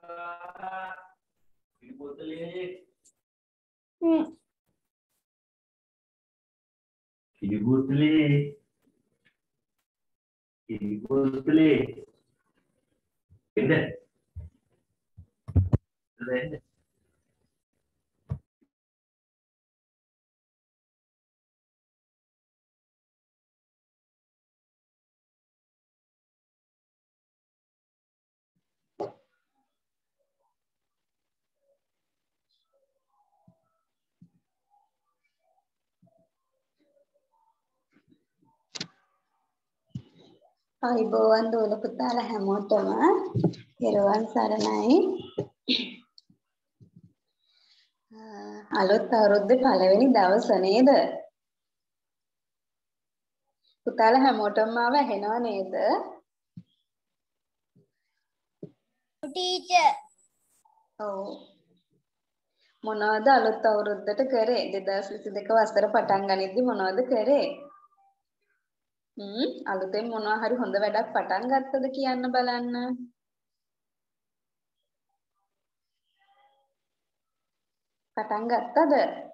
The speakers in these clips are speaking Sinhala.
අයිබෝවන් දෝල පුතාලා හැමෝටම පෙරවන් සරණයි. අලුත් අවුරුද්දේ පළවෙනි දවස නේද? පුතාලා හැමෝටම මාව ඇහෙනව නේද? ටීචර්. ඔව්. මොනවද අලුත් අවුරුද්දට කරේ? 2022 වසර පටන් ගනිද්දි මොනවද කරේ? අලුතෙන් මොනවා හරි හොඳ වැඩක් පටන් ගත්තද කියන්න බලන්න. පටන් ගත්තද?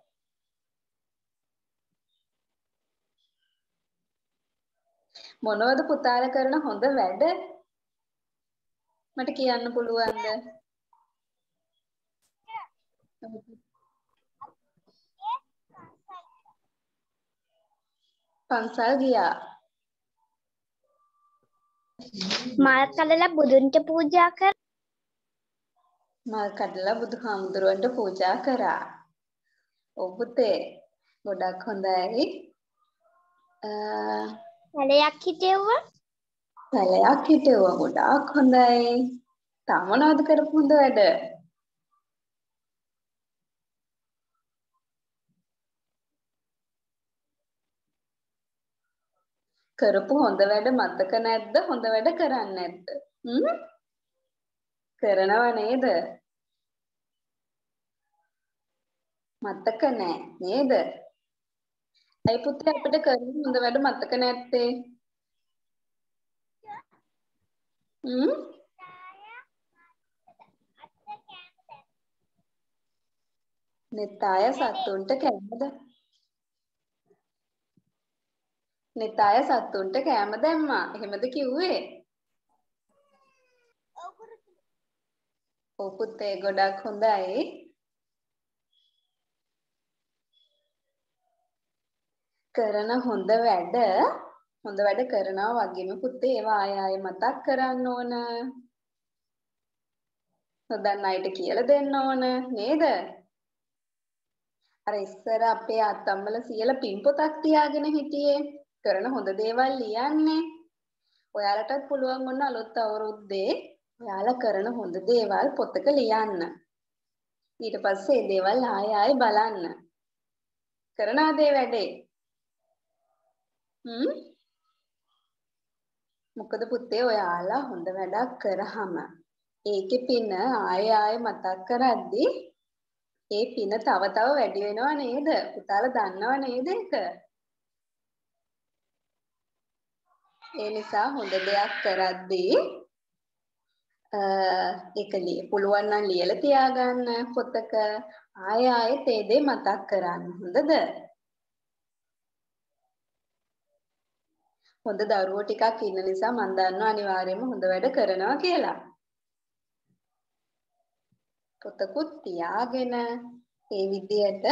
මොනවද පුතාලා කරන හොඳ වැඩ? මට කියන්න පුළුවන්ද? පන්සල් ගියා. මල් කඩලා බුදුන්ට පූජා කර. මල් කඩලා බුදුහාමුදුරුවන්ට පූජා කරා. ඔව් පුතේ. ගොඩක් හොඳයි. පැලයක් හිටෙව්වා. පැලයක් හිටෙව්වා. ගොඩාක් හොඳයි. තා මොනවද කරපු හොඳ වැඩ? කරපු හොඳ වැඩ මතක නැද්ද? හොඳ වැඩ කරන්නේ නැද්ද? කරනව නේද? මතක නැහැ නේද? අයි පුතේ අපිට කරපු හොඳ වැඩ මතක නැත්තේ? නෙතාය සත්තුන්ට කෑමද? නෙතාය සත්තුන්ට කෑම දැම්මා. එහෙමද කිව්වේ? ඔව් පුතේ ගොඩක් හොඳයි. කරන හොඳ වැඩ කරනවා වගේම පුතේ ඒවා ආයෙ මතක් කරන්න ඕන. නොදන්න අයට කියලා දෙන්න ඕන නේද? අර ඉස්සර අපේ අත්තම්මල සියලා පින්පොතක් තියාගෙන හිටියේ. කරන හොඳ දේවල් ලියන්නේ. ඔයාලටත් පුළුවන් වුණ අලුත් අවුරුද්දේ ඔයාලා කරන හොඳ දේවල් පොතක ලියන්න. ඊට පස්සේ ඒ දේවල් ආයෙ බලන්න. කරනවද ඒ වැඩේ? මොකද පුතේ ඔයාලා හොඳ වැඩක් කරාම ඒකේ පින ආයෙ මතක් කරද්දී ඒ පින තව වැඩි වෙනව නේද? පුතාලා දන්නව නේද ඒක? ඒ නිසා හොඳ දෙයක් කරද්දී ඒක පුළුවන් නම් ලියලා තියාගන්න පොතක ආයෙත් ඒ දේ මතක් කරන්න. හොඳද? හොඳ දරුවෝ ටිකක් ඉන්න නිසා මම දන්නවා අනිවාර්යයෙන්ම හොඳ වැඩ කරනවා කියලා. පොතකුත් තියාගෙන ඒ විදියට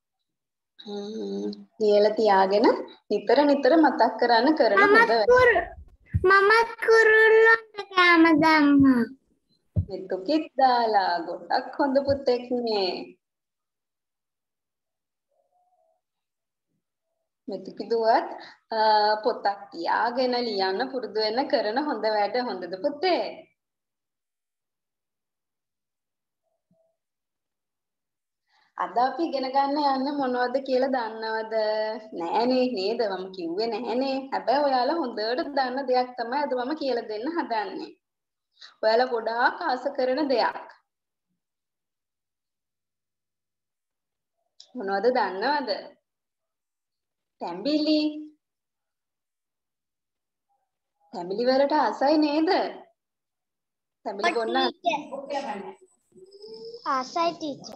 ලියලා තියාගෙන නිතර මතක් කරන්න කරන හොඳ වැඩ. මමත් කුරුල්ලන්ට කෑම දැම්මා. මෙතුකිත් දාලා ගොඩක් හොඳ පුතෙක් නේ. මෙතුකිදුවත් පොතක් තියාගෙන ලියන්න පුරුදු වෙන කරන හොඳ වැඩ. හොඳද පුතේ? අද අපි ඉගෙන ගන්න යන්නේ මොනවද කියලා දන්නවද? නෑනේ නේද? මම කිව්වේ නෑනේ. හැබැයි ඔයාලා හොඳට දන්න දෙයක් තමයි අද මම කියලා දෙන්න හදන්නේ. ඔයාලා ගොඩාක් ආස කරන දෙයක්. මොනවද දන්නවද? තැඹිලි. තැඹිලි වලට ආසයි නේද? තැඹිලි බොන්න ආසයි ටීචර්.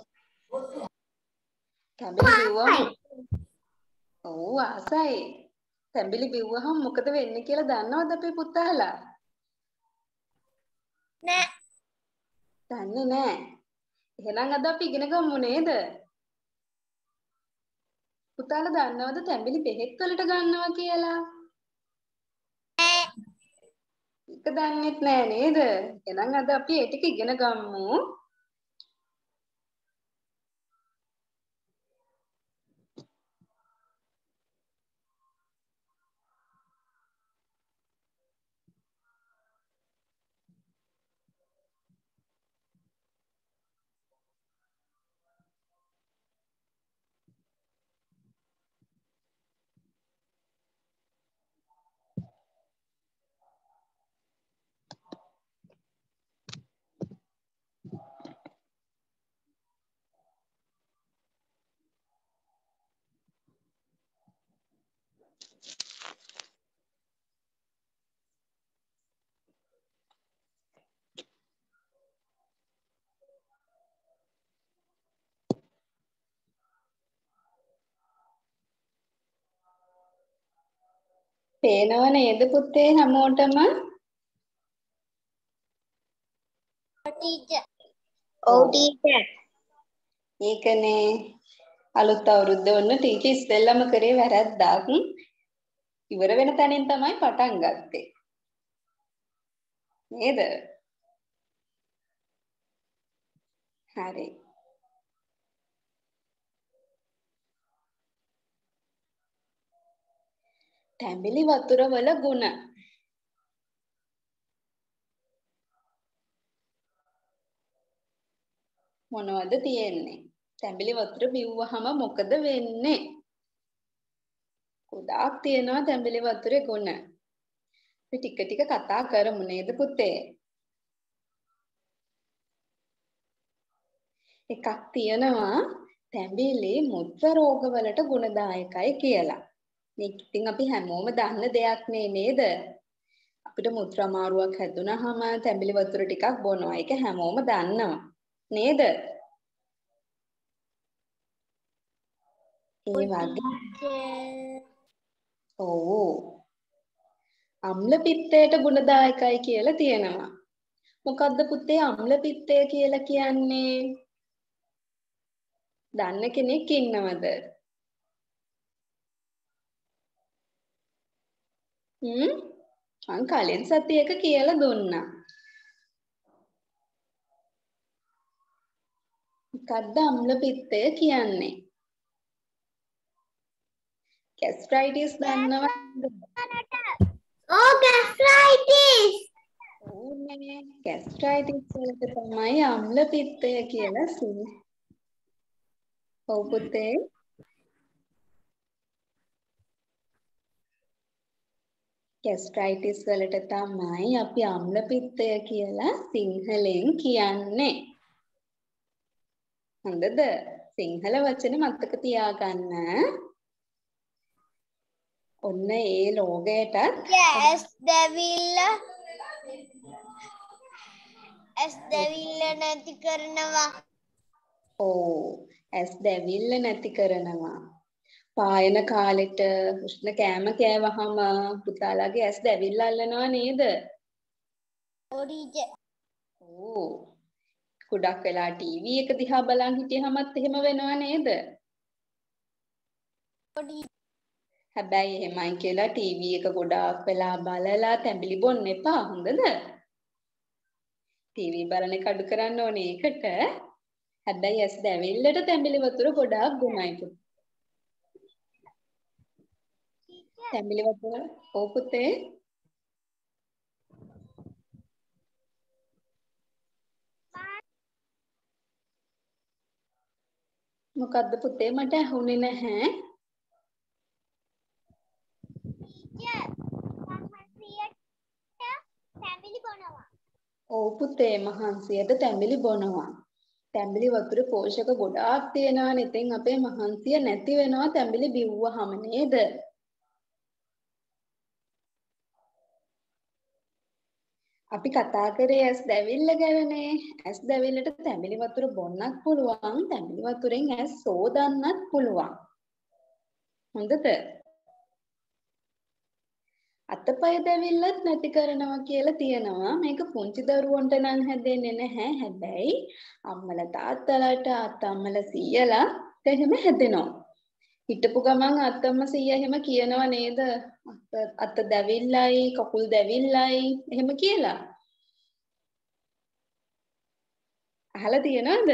තැඹිලි බිව්වම ඔව් ආසයි. තැඹිලි බිව්වහම මොකද වෙන්නේ කියලා දන්නවද අපේ පුතාලා? නෑ. දන්නේ නෑ. එහෙනම් අද අපි ඉගෙන ගමු නේද? පුතාලා දන්නවද තැඹිලි බෙහෙත් වලට ගන්නවා කියලා? ඒක දන්නෙත් නෑ නේද? එහෙනම් අද අපි ඒ ටික ඉගෙන ගමු. පේනව නේද පුතේ හැමෝටම? ටීචර්. ඔව් ටීචර්. ඒකනේ අලුත් අවුරුද්ද ඔන්න ටීචර් ඉස්සෙල්ලම කරේ වැරද්දක්. ඉවර වෙන තැනින් තමයි පටන් ගත්තේ. නේද? හරි. තැඹිලි වතුර වල ගුණ. මොනවද තියෙන්නේ? තැඹිලි වතුර බිව්වහම මොකද වෙන්නේ? ගොඩාක් තියෙනවා තැඹිලි වතුරේ ගුණ. අපි ටික ටික කතා කරමු නේද පුතේ? එකක් තියෙනවා තැඹිලි මුත්‍ර රෝග වලට ගුණදායකයි කියලා. මේක ඉතින් අපි හැමෝම දන්න දෙයක් නේද? අපිට මුත්‍ර අමාරුවක් හැදුනහම තැඹිලි වතුර ටිකක් බොනවා. ඒක හැමෝම දන්නවා. නේද? ඒ වගේ ඔව්. අම්ල පිත්තයට ගුණදායකයි කියලා තියෙනවා. මොකද්ද පුතේ අම්ල පිත්තය කියලා කියන්නේ? දන්න කෙනෙක් ඉන්නවද? මං කලින් සතියක කියලා දුන්නා. මොකද්ද අම්ල පිත්තය කියන්නේ? ગેස්ට්‍රයිටිස් දන්නවද? ඕ ગેස්ට්‍රයිටිස්. ඕනේ ગેස්ට්‍රයිටිස් වලට තමයි අම්ල පිත්තය කියලා කියන්නේ. ඔව් පුතේ. ગેස්ට්‍රයිටිස් වලට තමයි අපි අම්ල පිත්තය කියලා සිංහලෙන් කියන්නේ. හොඳද? සිංහල වචන මතක තියාගන්න. ඔන්න ඒ රෝගයටත් ඇස් දැවිල්ල නැති කරනවා. ඔව් ඇස් දැවිල්ල නැති කරනවා. පායන කාලෙට උෂ්ණ කෑම කෑවහම පුතාලාගේ ඇස් දැවිල්ල අල්ලනවා නේද? ඔව් ටීචර්. ඔව්. ගොඩක් වෙලා ටීවී එක දිහා බලන් හිටියහමත් එහෙම වෙනව නේද? හැබැයි එහෙමයි කියලා ටීවී එක ගොඩාක් වෙලා බලලා තැඹිලි බොන්න එපා හොඳද? ටීවී බලන එක අඩු කරන්න ඕනේ ඒකට. හැබැයි ඇස් දැවිල්ලට තැඹිලි වතුර ගොඩාක් ගුණයි පුතේ. තැඹිලි වතුර ඔව් පුතේ. මොකද්ද පුතේ මට ඇහුනේ නැහැ. ඔව් පුතේ මහන්සියට තැඹිලි බොනවා. තැඹිලි වතුරේ පෝෂක ගොඩාක් තියෙනවානේ. ඉතින් අපේ මහන්සිය නැති වෙනවා තැඹිලි බිව්වහම නේද? අපි කතා කරේ ඇස් දැවිල්ල ගැනනේ. ඇස් දැවිල්ලට තැඹිලි වතුර බොන්නත් පුළුවන්. තැඹිලි වතුරෙන් ඇස් සෝදන්නත් පුළුවන්. හොඳද? අතපය දැවිල්ලත් නැති කරනවා කියලා තියෙනවා. මේක පුංචි දරුවන්ට නම් හැදෙන්නේ නැහැ. හැබැයි අම්මලා තාත්තලාට අත්තම්මලා සීයලා එහෙම හැදෙනවා. හිටපු ගමන් අත්තම්ම සීයා එහෙම කියනවා නේද? අත දැවිල්ලයි, කකුල් දැවිල්ලයි එහෙම කියලා. අහලා තියෙනවද?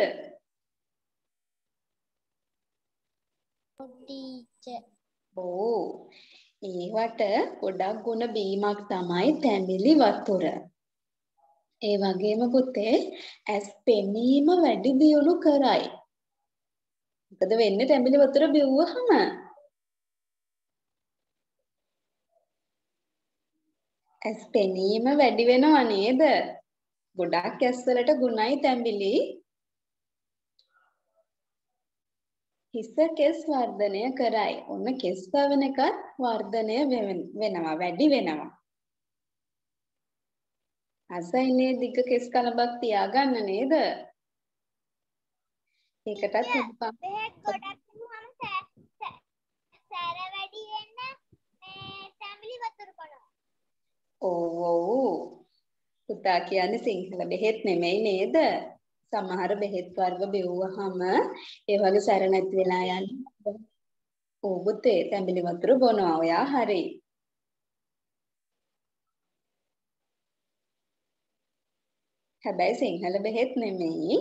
ටීචර්. ඕ. ඒවට ගොඩක් ගුණ බීමක් තමයි තැඹිලි වතුර. ඒ වගේම පුතේ ඇස් පෙනීම වැඩි දියුණු කරයි. මොකද වෙන්නේ තැඹිලි වතුර බිව්වහම? ඇස් පෙනීම වැඩි වෙනව නේද? ගොඩක් ඇස් වලට ගුණයි තැඹිලි. හිස කෙස් වර්ධනය කරයි. ඔන්න කෙස් පවන එකත් වර්ධනය වෙනවා, වැඩි වෙනවා. අසයිනේ දිග කෙස් කලබක් තියාගන්න නේද? ඒකටත් හුම්පා. බෙහෙත් ගොඩක් දුවම සැර වැඩි වෙන්න මේ තැඹිලි වතුර බොනවා. ඔව්. පුතා කියන්නේ සිංහල බෙහෙත් නෙමෙයි නේද? සමහර බෙහෙත් වර්ග බෙව්වහම ඒ වගේ සැර නැති වෙලා යන්නේ. ඔව් පුතේ තැඹිලි වතුර බොනවා. ඔයා හරි. හැබැයි සිංහල බෙහෙත් නෙමෙයි.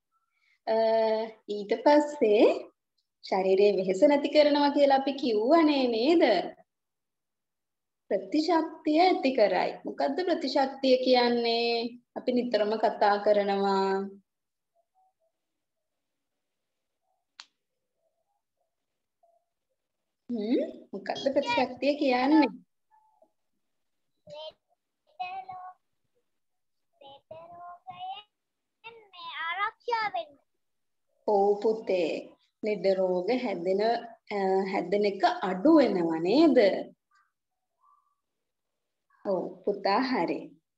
ඊට පස්සේ ශරීරයේ වෙහෙස නැති කරනවා කියලා අපි කිව්වනේ නේද? ප්‍රතිශක්තිය ඇති කරයි. මොකද්ද ප්‍රතිශක්තිය කියන්නේ? අපි නිතරම කතා කරනවා. මොකද්ද ප්‍රතිශක්තිය කියන්නේ? මේ ආරක්ෂා වෙන්න. ඔව් පුතේ. ලෙඩ රෝග හැදෙන එක අඩු වෙනවා නේද? ඔව් පුතා හරි.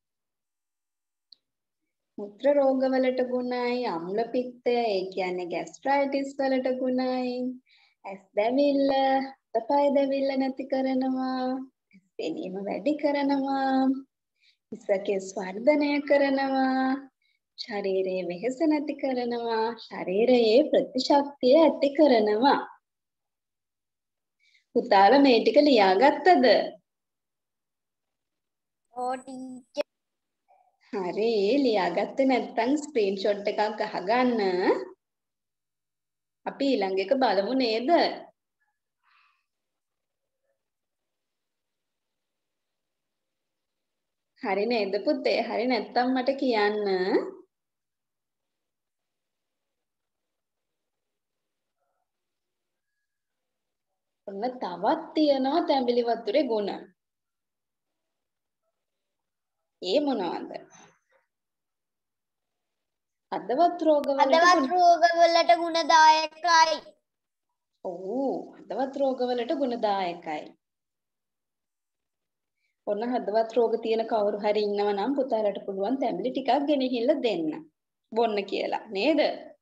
මුත්‍ර රෝගවලට ගුණයි, අම්ල පිත්තය, ඒ කියන්නේ ગેස්ට්‍රයිටිස් වලට ගුණයි. ඇස් දැවිල්ල, අතපය දැවිල්ල නැති කරනවා. ඇස් පෙනීම වැඩි කරනවා. හිස කෙස් වර්ධනය කරනවා. ශරීරයේ වෙහෙස නැති කරනවා. ශරීරයේ ප්‍රතිශක්තිය ඇති කරනවා. පුතාලා මේ ටික ලියාගත්තද? ඕ ටීචර්. හරි ලියාගත්තේ නැත්නම් ස්ක්‍රීන්ෂොට් එකක් ගහගන්න. අපි ඊළඟ එක බලමු නේද? හරි නේද පුතේ? හරි නැත්නම් මට කියන්න. ඔන්න තවත් තියෙනවා තැඹිලි වතුරේ ගුණ. ඒ මොනවද? හදවත් රෝගවලට ගුණදායකයි. ඔව් හදවත් රෝගවලට ගුණදායකයි. ඔන්න හදවත් රෝග තියෙන කවුරු හරි ඉන්නව නම් පුතාලට පුළුවන් තැඹිලි ටිකක් ගෙනහිල්ලා දෙන්න. බොන්න කියලා නේද?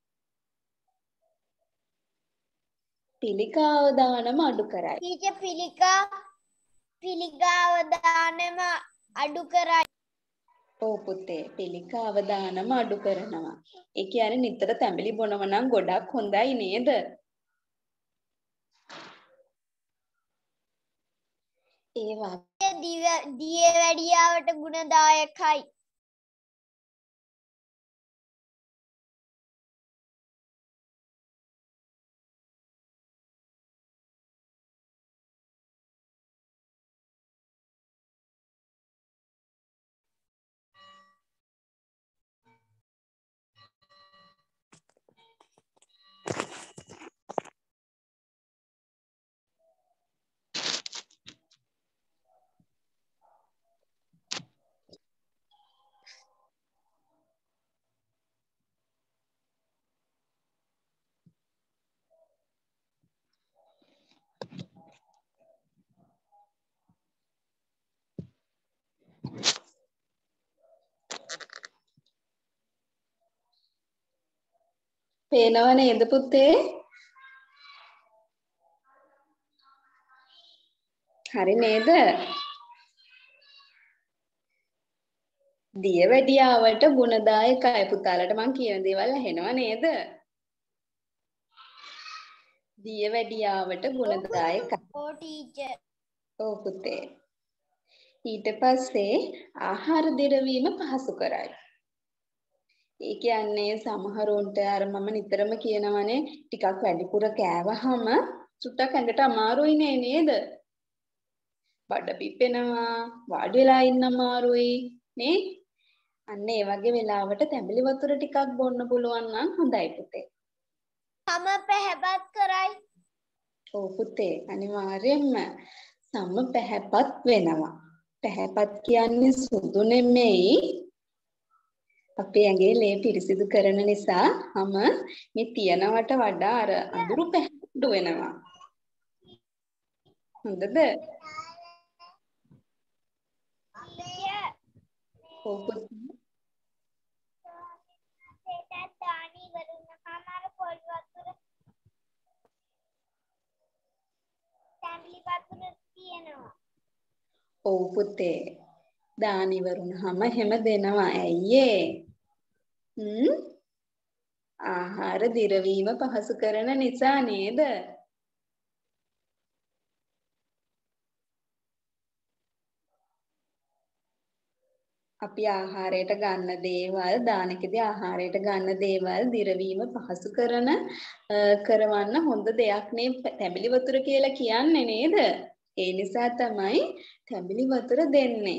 පිළිකාව දානම අඩු කරයි. ටීචර් පිළිකාව දානම අඩු කරයි. ඔව් පුතේ පිළිකාව දානම අඩු කරනවා. ඒ කියන්නේ නිතර තැඹිලි බොනව නම් ගොඩක් හොඳයි නේද? ඒවා දියවැඩියාවට ගුණදායකයි. පේනව නේද පුතේ? හරි නේද? දියවැඩියාවට ගුණදායකයි. පුතාලට මං කියන දේවල් ඇහෙනව නේද? දියවැඩියාවට ගුණදායකයි. ඕ ටීචර්. ඔව් පුතේ. ඊට පස්සේ ආහාර දිරවීම පහසු කරයි. ඒ කියන්නේ සමහරවන්ට අර මම නිතරම කියනවනේ ටිකක් වැඩිපුර කෑවහම චුට්ටක් ඇඟට අමාරුයි නේද? බඩ පිපෙනවා, වාඩි වෙලා ඉන්න අමාරුයි නේ? අන්න ඒ වගේ වෙලාවට තැඹිලි වතුර ටිකක් බොන්න පුළුවන් නම් හොඳයි පුතේ. සම පැහැපත් කරයි. ඔව් පුතේ අනිවාර්යෙන්ම සම පැහැපත් වෙනවා. පැහැපත් කියන්නේ සුදු නෙමෙයි. අපේ ඇඟේ ලේ පිරිසිදු කරන නිසා හැම මේ තියනවට වඩා අර අඳුරු පැහැපත් වෙනවා. හොඳද? ඔව් පුතේ. ඔව් පුතේ. දාන ඉවරුනහම හැම දෙනවා. ඇයි ආහාර දිරවීම පහසු කරන නිසා නේද? අපි ආහාරයට ගන්න දේවල් දානකදී ආහාරයට ගන්න දේවල් දිරවීම පහසු කරවන්න හොඳ දෙයක් නේ තැඹිලි වතුර කියලා කියන්නේ නේද? ඒ නිසා තමයි තැඹිලි වතුර දෙන්නේ.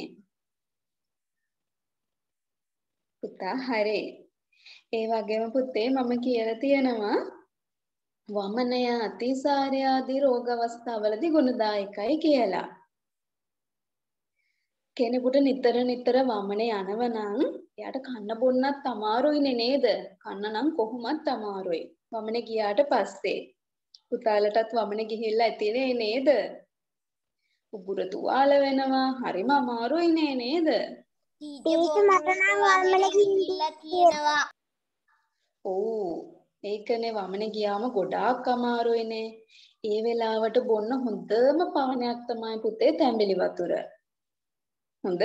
පුතා හරි. ඒ වගේම පුතේ මම කියලා තියෙනවා වමනය අතිසාරය ආදී රෝග අවස්ථාවලදී ගුණදායකයි කියලා. කෙනෙකුට නිතර වමනේ යනවා නම් එයාට කන්න බොන්නත් අමාරුයිනේ නේද? කන්න නම් කොහොමත් අමාරුයි. වමනේ ගියාට පස්සේ පුතාලටත් වමනේ ගිහිල්ලා ඇතිනේ නේද? උගුර තුවාල වෙනවා. හරිම අමාරුයිනේ නේද? ටීචර් මට නම් වමනේ ගිහිල්ලා තියෙනවා. ඔව්. ඒකනේ වමනේ ගියාම ගොඩාක් අමාරුයිනේ. ඒ වෙලාවට බොන්න හොඳම පානයක් තමයි පුතේ තැඹිලි වතුර. හොඳද?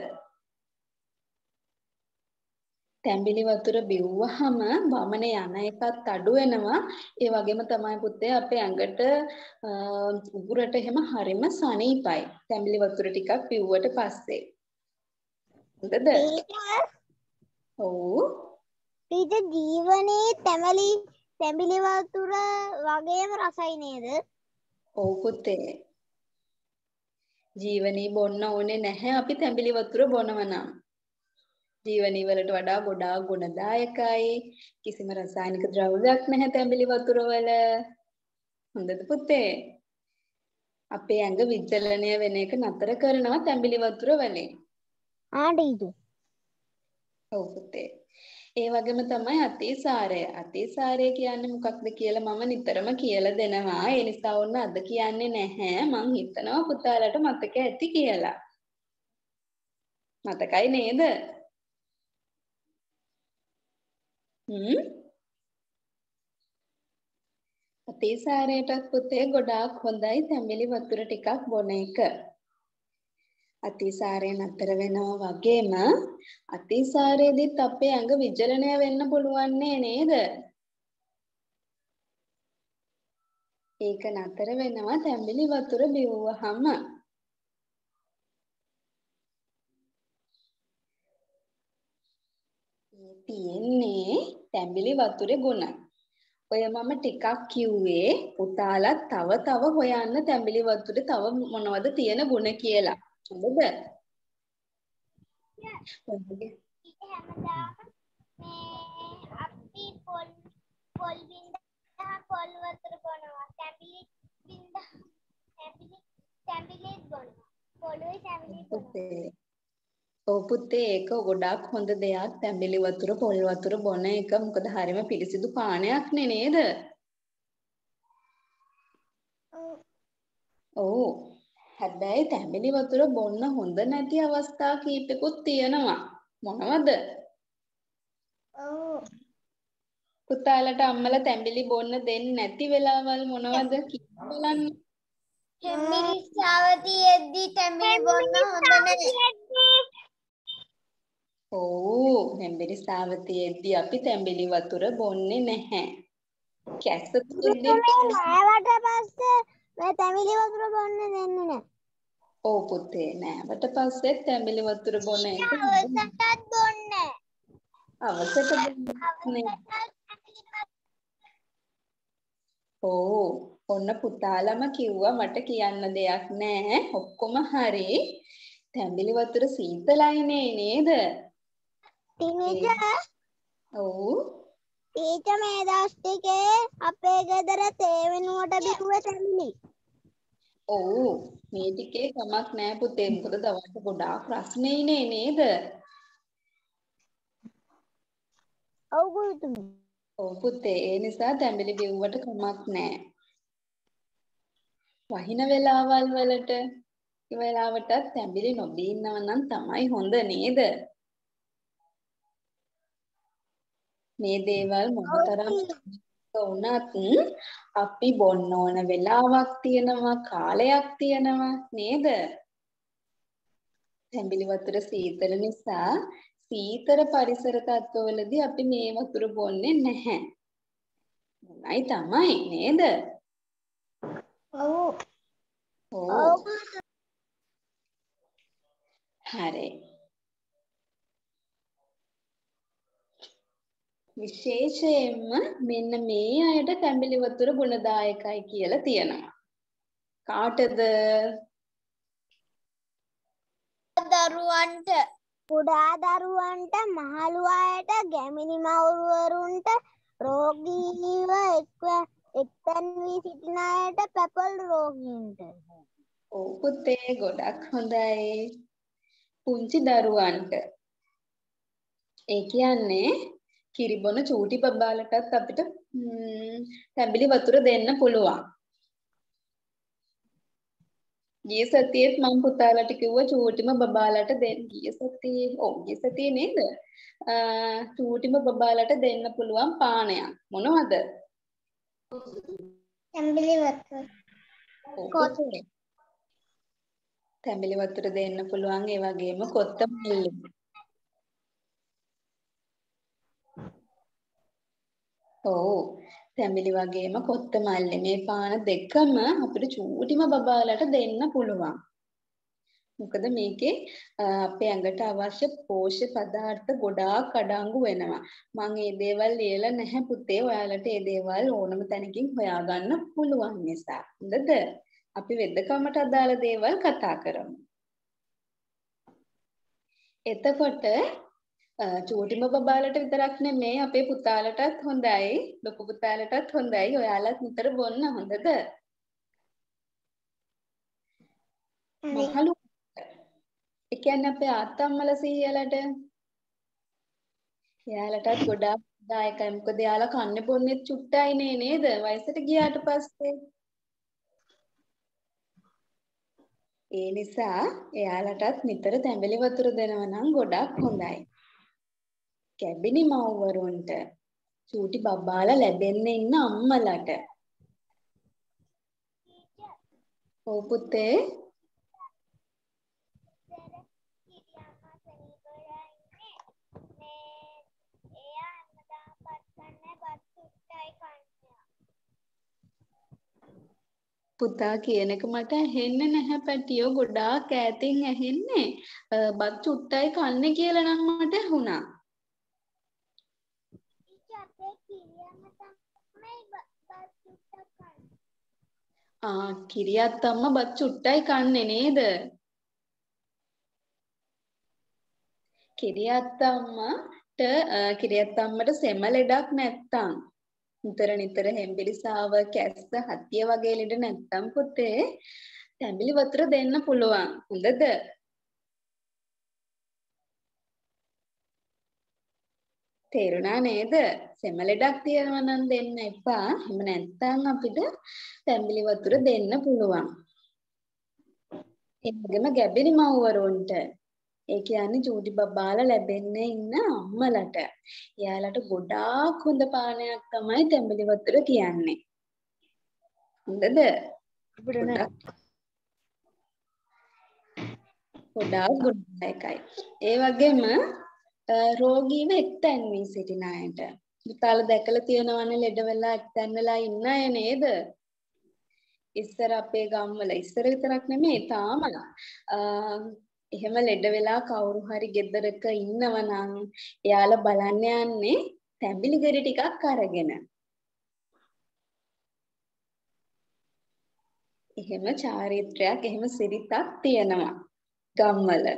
තැඹිලි වතුර බිව්වහම වමනේ යන එකත් අඩු වෙනවා. ඒ වගේම තමයි පුතේ අපේ ඇඟට උගුරට එහෙම හරිම සනීපයි. තැඹිලි වතුර ටිකක් බිව්වට පස්සේ. හොඳද? ඔව්. ටීචර් ජීවනයේ තැඹිලි වතුර වගේම රසයි නේද? ඔව් පුතේ. ජීවනී බොන්න ඕනේ නැහැ අපි තැඹිලි වතුර බොනවා නම්. ජීවනී වලට වඩා ගොඩාක් ගුණදායකයි. කිසිම රසායනික ද්‍රව්‍යයක් නැහැ තැඹිලි වතුර වල. හොඳද පුතේ? අපේ ඇඟ විචලනය වෙන එක නතර කරනවා තැඹිලි වතුර වලින්. ටීචර්. ඔව් පුතේ. ඒ වගේම තමයි අතිසාරය. අතිසාරය කියන්නේ මොකක්ද කියලා මම නිතරම කියලා දෙනවා. ඒ නිසා ඔන්න අද කියන්නේ නැහැ. මං හිතනවා පුතාලට මතක ඇති කියලා. මතකයි නේද? අතිසාරයටත් පුතේ ගොඩාක් හොඳයි තැඹිලි වතුර ටිකක් බොන එක. අතිසාරය නතර වෙනවා වගේම අතිසාරයේදීත් අපේ ඇඟ විචලනය වෙන්න පුළුවන් නේද? ඒක නතර වෙනවා තැඹිලි වතුර බිව්වහම. තියෙන්නේ තැඹිලි වතුරේ ගුණ. ඔය මම ටිකක් කිව්වේ පුතාලා තව හොයන්න තැඹිලි වතුරේ තව මොනවද තියෙන ගුණ කියලා. හොඳද? හැමදාම අපි පොල් බින්දා පොල් වතුර බොනවා. තැඹිලිත් බොනවා. පොළොයි තැඹිලි බොනවා. ඔව් පුතේ ඒක ගොඩාක් හොඳ දෙයක් තැඹිලි වතුර පොල් වතුර බොන එක. මොකද හරිම පිරිසිදු පානයක් නේද? ඔව්. හැබැයි තැඹිලි වතුර බොන්න හොඳ නැති අවස්ථා කීපෙකුත් තියෙනවා. මොනවද? පුතාලට අම්මලා තැඹිලි බොන්න දෙන්නේ නැති වෙලාවල් මොනවද බලන්න. තැඹිලිස්සාව තියෙද්දි තැඹිලි බොන්න හොඳ නැහැ. ඔව් තැඹිලි සාව තියෙද්දි අපි තැඹිලි වතුර බොන්නේ නැහැ. කැස්ස තියෙද්දි නෑවට පස්සේ මේ තැඹිලි වතුර බොන්න දෙන්නේ නැහැ. ඔව් පුතේ නෑවට පස්සේ තැඹිලි වතුර බොන එක අවසටත් බොන්නේ අවසට බොන්නේ. ඔව් ඔන්න පුතාලම කිව්වා මට කියන්න දෙයක් නෑ ඔක්කොම හරි. තැඹිලි වතුර සීතලයිනේ නේද? ටීචර් ඔව් ටීචර් මේ දවස් ටිකේ අපේ ගෙදර තේ වෙනුවට බිව්වේ තැඹිලි. ඔව් මේ ටිකේ කමක් නෑ පුතේ මොකද දවල්ට ගොඩාක් ප්‍රශ්නේනේ නේද? ඔව් ගුරුතුමී. ඔව් පුතේ ඒ නිසා තැඹිලි බිව්වට කමක් නෑ. වහින වෙලාවල් වලට ඒ වෙලාවටත් තැඹිලි නොබී ඉන්නව නම් තමයි හොඳ නේද? මේ දේවල් මොනතරම් වුණත් අපි බොන්න ඕන වෙලාවක් තියෙනවා කාලයක් තියෙනවා නේද? තැඹිලි වතුර සීතල නිසා සීතල පරිසර තත්ත්වවලදී අපි මේ වතුර බොන්නේ නැහැ. මොනයි තමයි නේද? ඔව්. ඔව්. හරි. විශේෂයෙන්ම මෙන්න මේ අයට තැඹිලි වතුර ගුණදායකයි කියලා තියෙනවා. කාටද? දරුවන්ට කුඩා දරුවන්ට මහලු අයට ගැමිණි මව්වරුන්ට රෝගීව එක්තැන් වී සිටින අයට පැපල් රෝගීන්ට. ඔව් පුතේ ගොඩක් හොඳයි. පුංචි දරුවන්ට. ඒ කියන්නේ කිරිබොන චූටි බබාලටත් අපිට තැඹිලි වතුර දෙන්න පුළුවන්. ගිය සතියේත් මම පුතාලට කිව්වා චූටිම බබාලට දෙන්න. ගිය සතියේ නේද? චූටිම බබාලට දෙන්න පුළුවන් පානයක්. මොනවද? තැඹිලි වතුර. තැඹිලි වතුර දෙන්න පුළුවන් ඒ වගේම කොත්තමල්ලි. ඔව් තැඹිලි වගේම කොත්තමල්ලි මේ පාන දෙකම අපිට චූටිම බබාලට දෙන්න පුළුවන්. මොකද මේකේ අපේ ඇඟට අවශ්‍ය පෝෂ්‍ය පදාර්ථ ගොඩාක් අඩංගු වෙනවා. මම මේ දේවල් ලියලා නැහැ පුතේ. ඔයාලට මේ දේවල් ඕනම තැනකින් හොයාගන්න පුළුවන් නිසා. හොඳද? අපි වෙද්දකමට අදාළ දේවල් කතා කරමු. එතකොට චූටිම බබාලට විතරක් නෙමෙයි අපේ පුතාලටත් හොඳයි ලොකු පුතාලටත් හොඳයි ඔයාලත් නිතර බොන්න හොඳද? මහලු ඒ කියන්නේ අපේ ආත්තම්මලා සීයලට එයාලටත් ගොඩාක් දායකයි මොකද එයාලා කන්නේ බොන්නේ චුට්ටයිනේ නේද වයසට ගියාට පස්සේ ඒ නිසා එයාලටත් නිතර තැඹිලි වතුර දෙනවා නම් ගොඩක් හොඳයි. කැබිනි මව්වරුන්ට චූටි බබාලා ලැබෙන්න ඉන්න අම්මලට. ඔව් පුතේ. පුතා කියන එක මට ඇහෙන්නේ නැහැ පැටියෝ ගොඩාක් ඈතින් ඇහෙන්නේ. බත් චුට්ටයි කන්නේ කියලා නම් මට ඇහුණා. කිරියත් අම්මා බත් චුට්ටයි කන්නේ නේද? කිරියත් අම්මට සෙම ලෙඩක් නැත්තම් නිතර හෙම්බිරිසාව කැස්ස හතිය වගේ ලෙඩ නැත්තම් පුතේ තැඹිලි වතුර දෙන්න පුළුවන්. හොඳද? තේරුණා නේද? සෙම ලෙඩක් තියෙනවා නම් දෙන්න එපා. එහෙම නැත්තම් අපිට තැඹිලි වතුර දෙන්න පුළුවන්. ඒ වගේම ගැබිනි මව්වරුන්ට ඒ කියන්නේ චූටි බබාලා ලැබෙන්නේ ඉන්න අම්මලට. එයාලට ගොඩාක් හොඳ පානයක් තමයි තැඹිලි වතුර කියන්නේ. හොඳද? ගොඩාක් ගුණදායකයි. ඒ වගේම රෝගීව එක්තැන් වී සිටින අයට. පුතාලා දැකලා තියෙනවනේ ලෙඩ වෙලා එක්තැන් වෙලා ඉන්න අය නේද? ඉස්සර අපේ ගම්වල ඉස්සර විතරක් නෙමෙයි තාම එහෙම ලෙඩ වෙලා කවුරු හරි ගෙදරක ඉන්නවනම් එයාලා බලන්න යන්නේ තැඹිලි ගෙඩි ටිකක් අරගෙන. එහෙම චාරිත්‍රයක් එහෙම සිරිතක් තියෙනවා ගම්වල.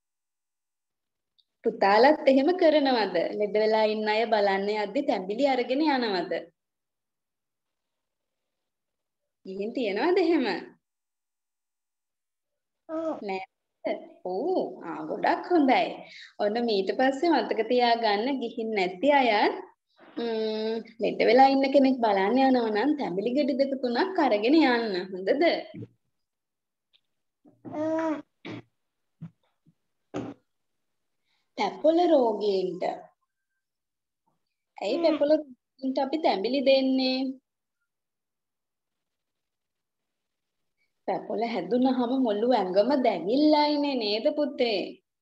පුතාලත් එහෙම කරනවද? ලෙඩ වෙලා ඉන්න අය බලන්න යද්දි තැඹිලි අරගෙන යනවද? ගිහින් තියනවද එහෙම? නෑ. ගොඩක් හොඳයි. ඔන්න ඊට පස්සේ මතක තියාගන්න ගිහින් නැති අයත් ලෙඩ වෙලා ඉන්න කෙනෙක් බලන්න යනවා නම් තැඹිලි ගෙඩි දෙක තුනක් අරගෙන යන්න. හොඳද? පැපොල රෝගීන්ට. ඇයි පැපොල රෝගීන්ට අපි තැඹිලි දෙන්නේ? පැපොල හැදුනහම මුළු ඇඟම දැවිල්ලයිනේ නේද පුතේ?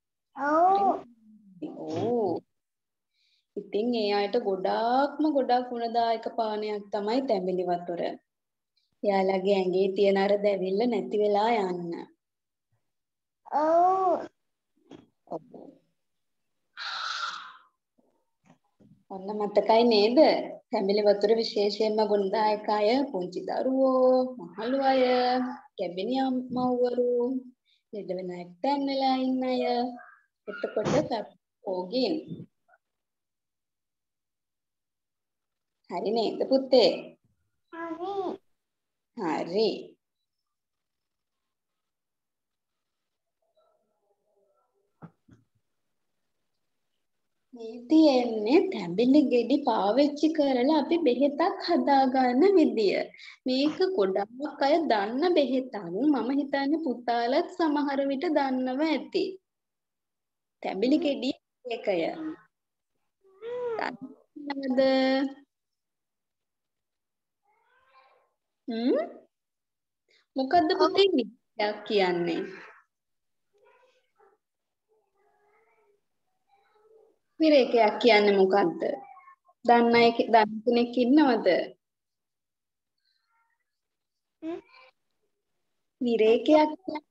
ඔව්. ඉතින් ඒ අයට ගොඩක් ගුණදායක පානයක් තමයි තැඹිලි වතුර. එයාලගේ ඇඟේ තියෙන අර දැවිල්ල නැති වෙලා යන්න. ඔන්න මතකයි නේද? තැඹිලි වතුර විශේෂයෙන්ම ගුණදායක අය පුංචි දරුවෝ, මහලු අය, ගැබිණි අම්මවරු, ලෙඩ වෙන එක්තැන් වෙලා ඉන්න අය, එතකොට රෝගීන්. හරි නේද පුතේ? හරි. මේ තියෙන්නේ තැඹිලි ගෙඩි පාවිච්චි කරලා අපි බෙහෙතක් හදාගන්න විදිය. මේක ගොඩක් අය දන්න බෙහෙතක්. මම හිතන්නේ පුතාලත් සමහර විට දන්නව ඇති. තැඹිලි ගෙඩි එකය. දන්නවද? මොකද්ද පුතේ විදියක් කියන්නේ? විරේකයක් කියන්නේ මොකද්ද? දන්න කෙනෙක් ඉන්නවද? විරේකයක්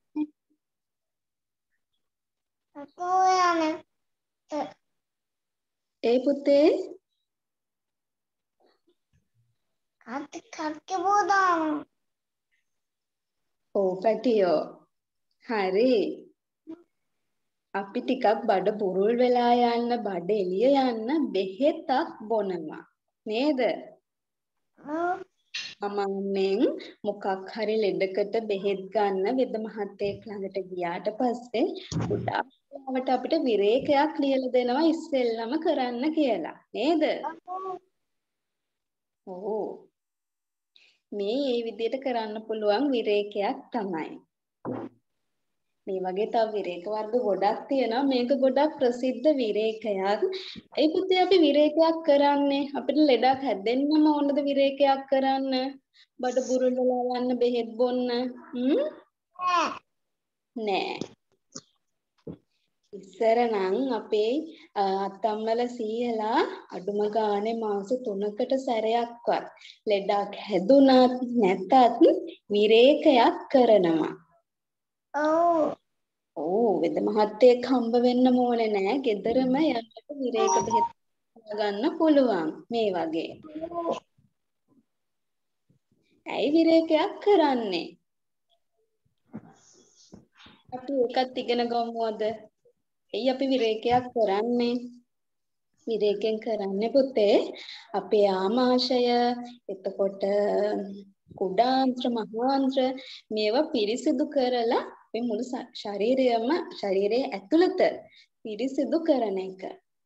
කියන්නේ ඒ පුතේ පැටියෝ. හරි. අපි ටිකක් බඩ පුරුල් වෙලා යන්න බඩ එළිය යන්න බෙහෙතක් බොනවා නේද? අමංගෙන් මොකක් හරි ලෙඩකට බෙහෙත් ගන්න වෙද මහත්තයෙක් ළඟට ගියාට පස්සේ ගොඩාක් වෙලාවට අපිට විරේකයක් ලියලා දෙනවා ඉස්සෙල්ලම කරන්න කියලා නේද? ඔව්. මේ විදිහට කරන්න පුළුවන් විරේකයක් තමයි. මේ වගේ තව විරේක වර්ග ගොඩක් තියෙනවා. මේක ගොඩක් ප්‍රසිද්ධ විරේකයක්. ඒ පුතේ අපි විරේකයක් කරන්නේ අපිට ලෙඩක් හැදෙන්නම ඕනද විරේකයක් කරන්න? බඩ බුරුල් වෙලා යන්න බෙහෙත් බොන්න? නෑ. ඉස්සර නම් අපේ අත්තම්මල සීයලා අඩුම ගානේ මාස 3කට සැරයක්වත් ලෙඩක් හැදුනත් නැතත් විරේකයක් කරනවා. වෙද මහත්තයෙක් හම්බ වෙන්න ඕනේ නෑ. ගෙදරම යන්නට විරේක බෙහෙත් ගන්න පුළුවන් මේ වගේ. ඇයි විරේකයක් කරන්නේ? අපි ඒකත් ඉගෙන ගමුවද? ඇයි අපි විරේකයක් කරන්නේ? විරේකයෙන් කරන්නේ පුතේ අපේ ආමාශය, එතකොට කුඩාන්ත්‍ර මහාන්ත්‍ර මේවා පිරිසිදු කරලා අපේ මුළු ශරීරයේ ඇතුළත පිරිසිදු කරන එක.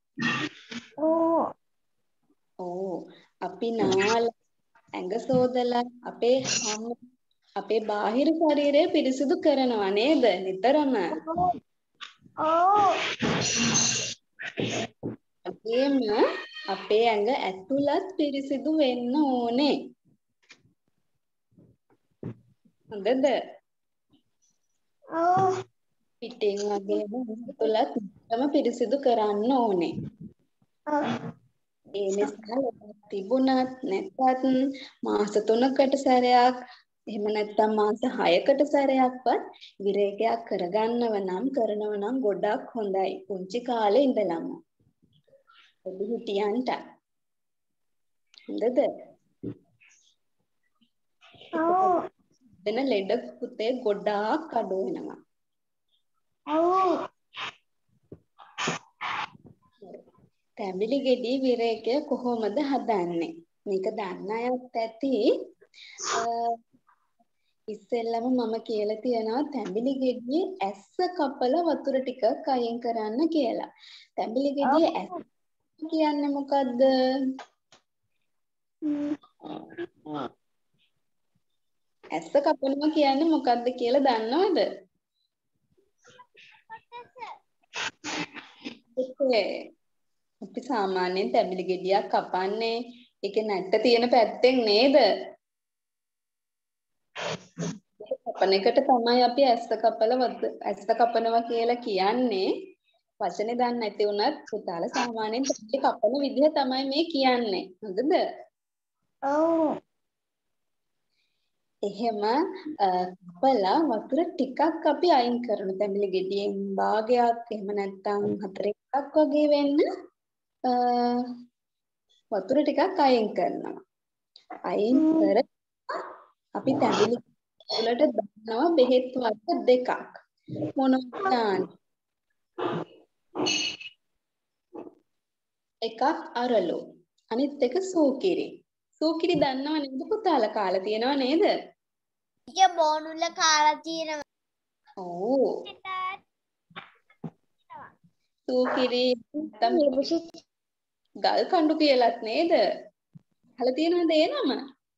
අපි නාල ඇඟ සෝදලා අපේ බාහිර ශරීරය පිරිසිදු කරනවා නේද? නිතරම. වගේම අපේ ඇඟ ඇතුළත් පිරිසිදු වෙන්න ඕනේ. හොඳද? පිටින් වගේම ඇතුළත් පිරිසිදු කරන්න ඕනේ. ඒ නිසා තිබුණත් නැත්නම් මාස 3කට සැරයක් එහෙම නැත්නම් මාස 6කට සැරයක්වත් විරේකයක් කරගන්නව නම් කරනව නම් ගොඩක් හොඳයි. පුංචි කාලේ ඉඳලම. වැඩිහිටියන්ට. හොඳද? වෙන ලෙඩ පුතේ ගොඩාක් අඩු වෙනවා. තැඹිලි ගෙඩි විරේකය කොහොමද හදන්නේ? මේක දන්න අයත් ඇති. ඉස්සෙල්ලම මම කියලා තියනවා තැඹිලි ගෙඩියේ ඇස්ස කපලා වතුර ටිකක් අයින් කරන්න කියලා. තැඹිලි ගෙඩියේ ඇස්ස කියන්නේ මොකද්ද? ඇස්ස කපනවා කියන්නේ මොකද්ද කියලා දන්නවද? අපි සාමාන්‍යයෙන් තැඹිලි ගෙඩියක් කපන්නේ ඒකේ නැට්ට තියෙන පැත්තෙන් නේද? කපන එකට තමයි අපි ඇස්ස කපනවා කියලා කියන්නේ. වචනේ දන්නේ නැති වුණත් පුතාලා සාමාන්‍යයෙන් තැඹිලි කපන විදිහ තමයි මේ කියන්නේ. හොඳද? ඔව්. එහෙම කපලා වතුර ටිකක් අපි අයින් කරන තැඹිලි ගෙඩියෙන් භාගයක් එහෙම නැත්නම් 4ක් වගේ වෙන්න වතුර ටිකක් අයින් කරනවා. අයින් කර අපි තැඹිලි වලට දානවා බෙහෙත් වර්ග දෙකක්. මොනවද දාන්නේ? එකක් අරලු. අනිත් එක සූකිරි. සූකිරි දන්නව නේද පුතාලා කාලා තියෙනව නේද? ටික බෝනුල කාලා තියෙනවා. ඔව්. සූකිරි තමයි ගල් කඳු කියලාත් නේද? අහලා තියෙනවද ඒ නම?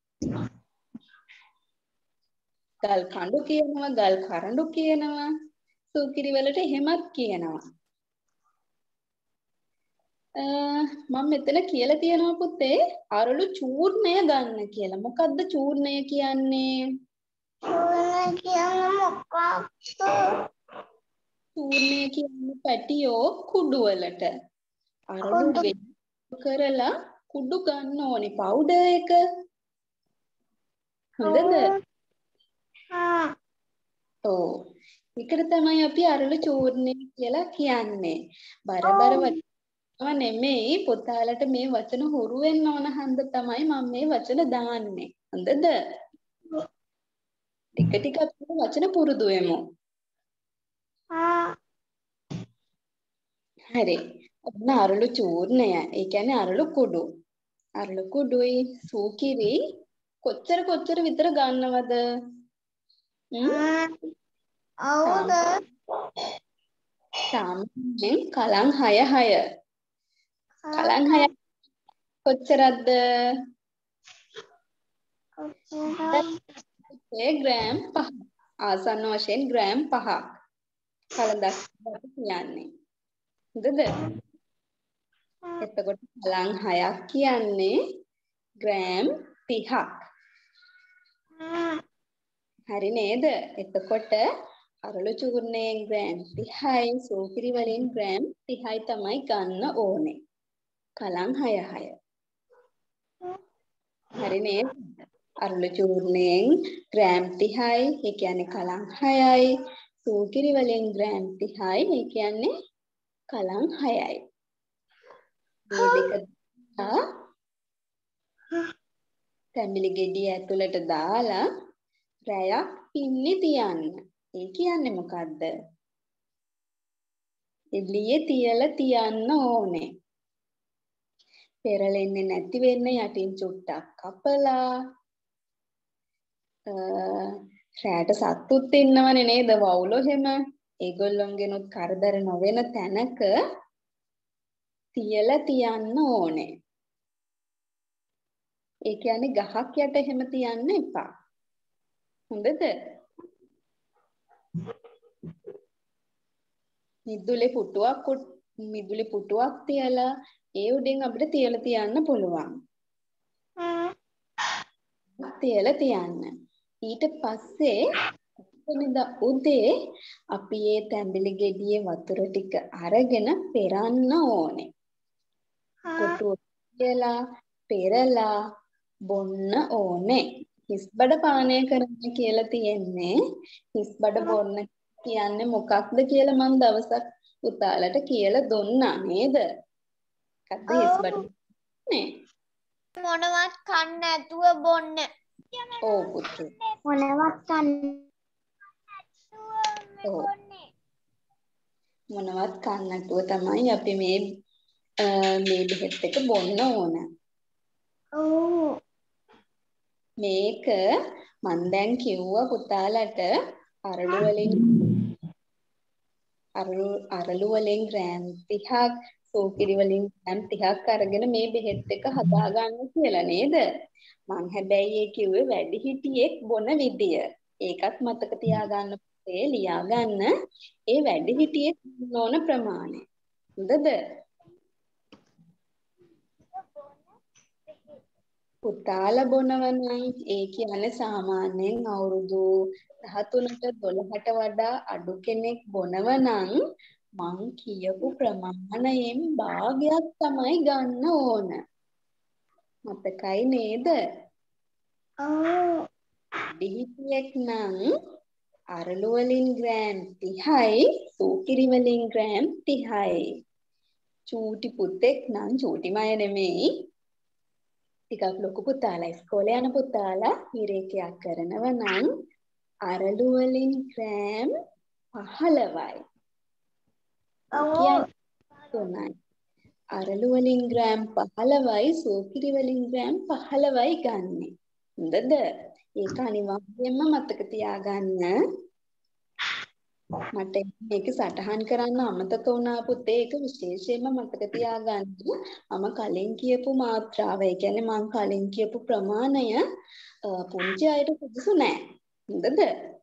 ගල් කඳු කියනවා, ගල් කරඬු කියනවා. සූකිරි වලට එහෙමත් කියනවා. මම මෙතන කියලා තියෙනවා පුතේ අරලු චූර්ණය ගන්න කියලා. මොකද්ද චූර්ණය කියන්නේ? චූර්ණය කියන්නේ මොකක්ද? චූර්ණය කියන්නේ පැටියෝ කුඩු වලට. අරලු කරලා කුඩු ගන්න ඕනේ පවුඩර් එක. හොඳද? ඔව්. ඒකට තමයි අපි අරලු චූර්ණය කියලා කියන්නේ. බරබර නෙමෙයි පුතාලට මේ වචන හුරු වෙන්න ඕන හන්ද තමයි මම මේ වචන දාන්නේ. හොඳද? ටික ටික අපි වචන පුරුදු වෙමු. හරි. ඔන්න අරලු චූර්ණය. ඒ කියන්නේ අරලු කුඩු. අරලු කුඩුයි සූකිරි කොච්චර විතර ගන්නවද? අවුද? සාමාන්‍යයෙන් කලං 6. කලං 6 කොච්චරද? ග්‍රෑම් 5. ආසන්න වශයෙන් ග්‍රෑම් 5ක්. කලඳක් කියන්නේ. හොඳද? එතකොට කලං 6ක් කියන්නේ ග්‍රෑම් 30ක්. හරි නේද? එතකොට අරලු චූර්ණයෙන් ග්‍රෑම් 30යි සූකිරි වලින් ග්‍රෑම් 30යි තමයි ගන්න ඕනේ. කලං 6. හරි නේද? අරලු චූර්ණයෙන් ග්‍රෑම් 30යි ඒ කියන්නේ කලං 6යි සූකිරි වලින් ග්‍රෑම් 30යි ඒ කියන්නේ කලං 6යි. මේ දෙක තැඹිලි ගෙඩිය ඇතුළට දාලා රැයක් පින්නේ තියන්න. ඒ කියන්නේ මොකද්ද? එළියේ තියලා තියන්න ඕනේ. පෙරලෙන්නේ නැති වෙන්න යටින් චුට්ටක් කපලා රැට සත්තුත් ඉන්නවනේ නේද වවුලෝ එහෙම. ඒගොල්ලොන්ගෙනුත් කරදර නොවන තැනක තියලා තියන්න ඕනේ. ඒ කියන්නේ ගහක් යට එහෙම තියන්න එපා. හොඳද? මිදුලි පුටුවක් තියලා ඒ උඩින් අපිට තියලා තියන්න පුළුවන්. තියලා තියන්න. ඊට පස්සේ වෙනදා උදේ අපි මේ තැඹිලි ගෙඩියේ වතුර ටික අරගෙන පෙරන්න ඕනේ. කොටුව කියලා පෙරලා බොන්න ඕනේ. හිස්බඩ පානය කරන්න කියලා තියෙන්නේ. හිස්බඩ බොන්න කියන්නේ මොකක්ද කියලා මම දවසක් පුතාලට කියලා දුන්නා නේද? මොකක්ද හිස්බඩ නේ? මොනවත් කන්න නැතුව බොන්න. ඔව් පුතේ. මොනවත් කන්න ඔව්. මොනවත් කන්න නැතුව තමයි අපි මේ බෙහෙත් එක බොන්න ඕන. මේක මම දැන් කිව්වා පුතාලට අරලු වලින් ග්‍රෑම් 30ක් සෝකිරි වලින් ග්‍රෑම් 30ක් අරගෙන මේ බෙහෙත් එක හදාගන්න කියලා නේද? මං හැබැයි ඒ කිව්වේ වැඩිහිටියෙක් බොන විදිය. ඒකත් මතක තියාගන්න පුතේ ලියා ගන්න. ඒ වැඩිහිටියෙක් බොන ප්‍රමාණය. හොඳද? පුතාලා බොනවා නම් ඒ කියන්නේ සාමාන්‍යයෙන් අවුරුදු 13ට 12ට වඩා අඩු කෙනෙක් බොනවා නම් මං කියපු ප්‍රමාණයෙන් භාගයක් තමයි ගන්න ඕන. මතකයි නේද? දිහිතියෙක් නම් අරලු වලින් ග්‍රෑම් 30යි සූකිරි වලින් ග්‍රෑම් 30යි. චූටි පුතෙක් නම් චූටිමය නෙමෙයි. ටිකක් ලොකු පුතාලා ඉස්කෝලේ යන පුතාලා විරේකයක් කරනවා නම් අරලු වලින් ග්‍රෑම් 15යි. කියන්නේ අරලු වලින් ග්‍රෑම් 15යි සෝකිරි වලින් ග්‍රෑම් 15යි ගන්නෙ. හොඳද? ඒක අනිවාර්යයෙන්ම මතක තියාගන්න. මට මේක සටහන් කරන්න අමතක වුණා පුතේ. ඒක විශේෂයෙන්ම මතක තියාගන්න. මම කලින් කියපු මාත්‍රාව, ඒ කියන්නේ මම කලින් කියපු ප්‍රමාණය පුංචි අයට සුදුසු නෑ. හොඳද?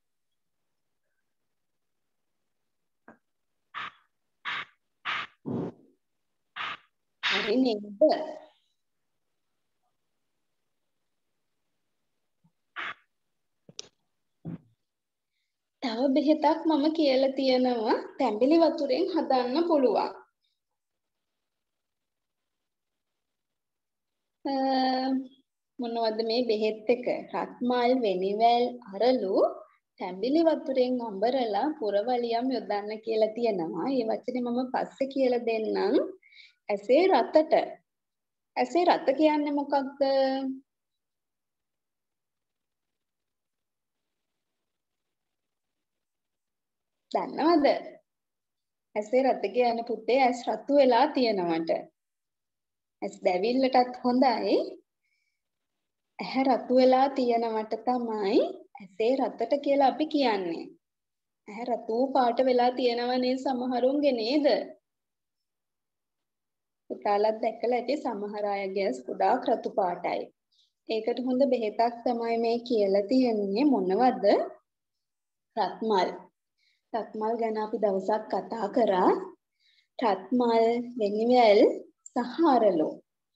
හරි නේද? තව බෙහෙතක් මම කියලා තියෙනවා තැඹිලි වතුරෙන් හදන්න පුළුවන්. මොනවද මේ බෙහෙත් එක? රත්මල්, වෙනිවැල්, අරලු තැඹිලි වතුරෙන් අඹරලා පුරවලියම් යොදන්න කියලා තියෙනවා. මේ වචනේ මම පස්සේ කියලා දෙන්නම්. ඇසේ රතට. ඇසේ රත කියන්නේ මොකක්ද? දන්නවද? ඇසේ රත කියන්නේ පුතේ ඇස් රතු වෙලා තියෙනවට. ඇස් දැවිල්ලටත් හොඳයි. ඇහැ රතු වෙලා තියෙනවට තමයි ඇසේ රතට කියලා අපි කියන්නේ. ඇහැ රතු පාට වෙලා තියෙනවනේ සමහරුන්ගේ නේද? පුතාලත් දැකලා ඇති සමහර අයගේ ඇස් ගොඩාක් රතු පාටයි. ඒකට හොඳ බෙහෙතක් තමයි මේ කියලා තියෙන්නේ. මොනවද? රත්මල්. රත්මල් ගැන අපි දවසක් කතා කරා. රත්මල්, වෙනිවැල් සහ අරලු.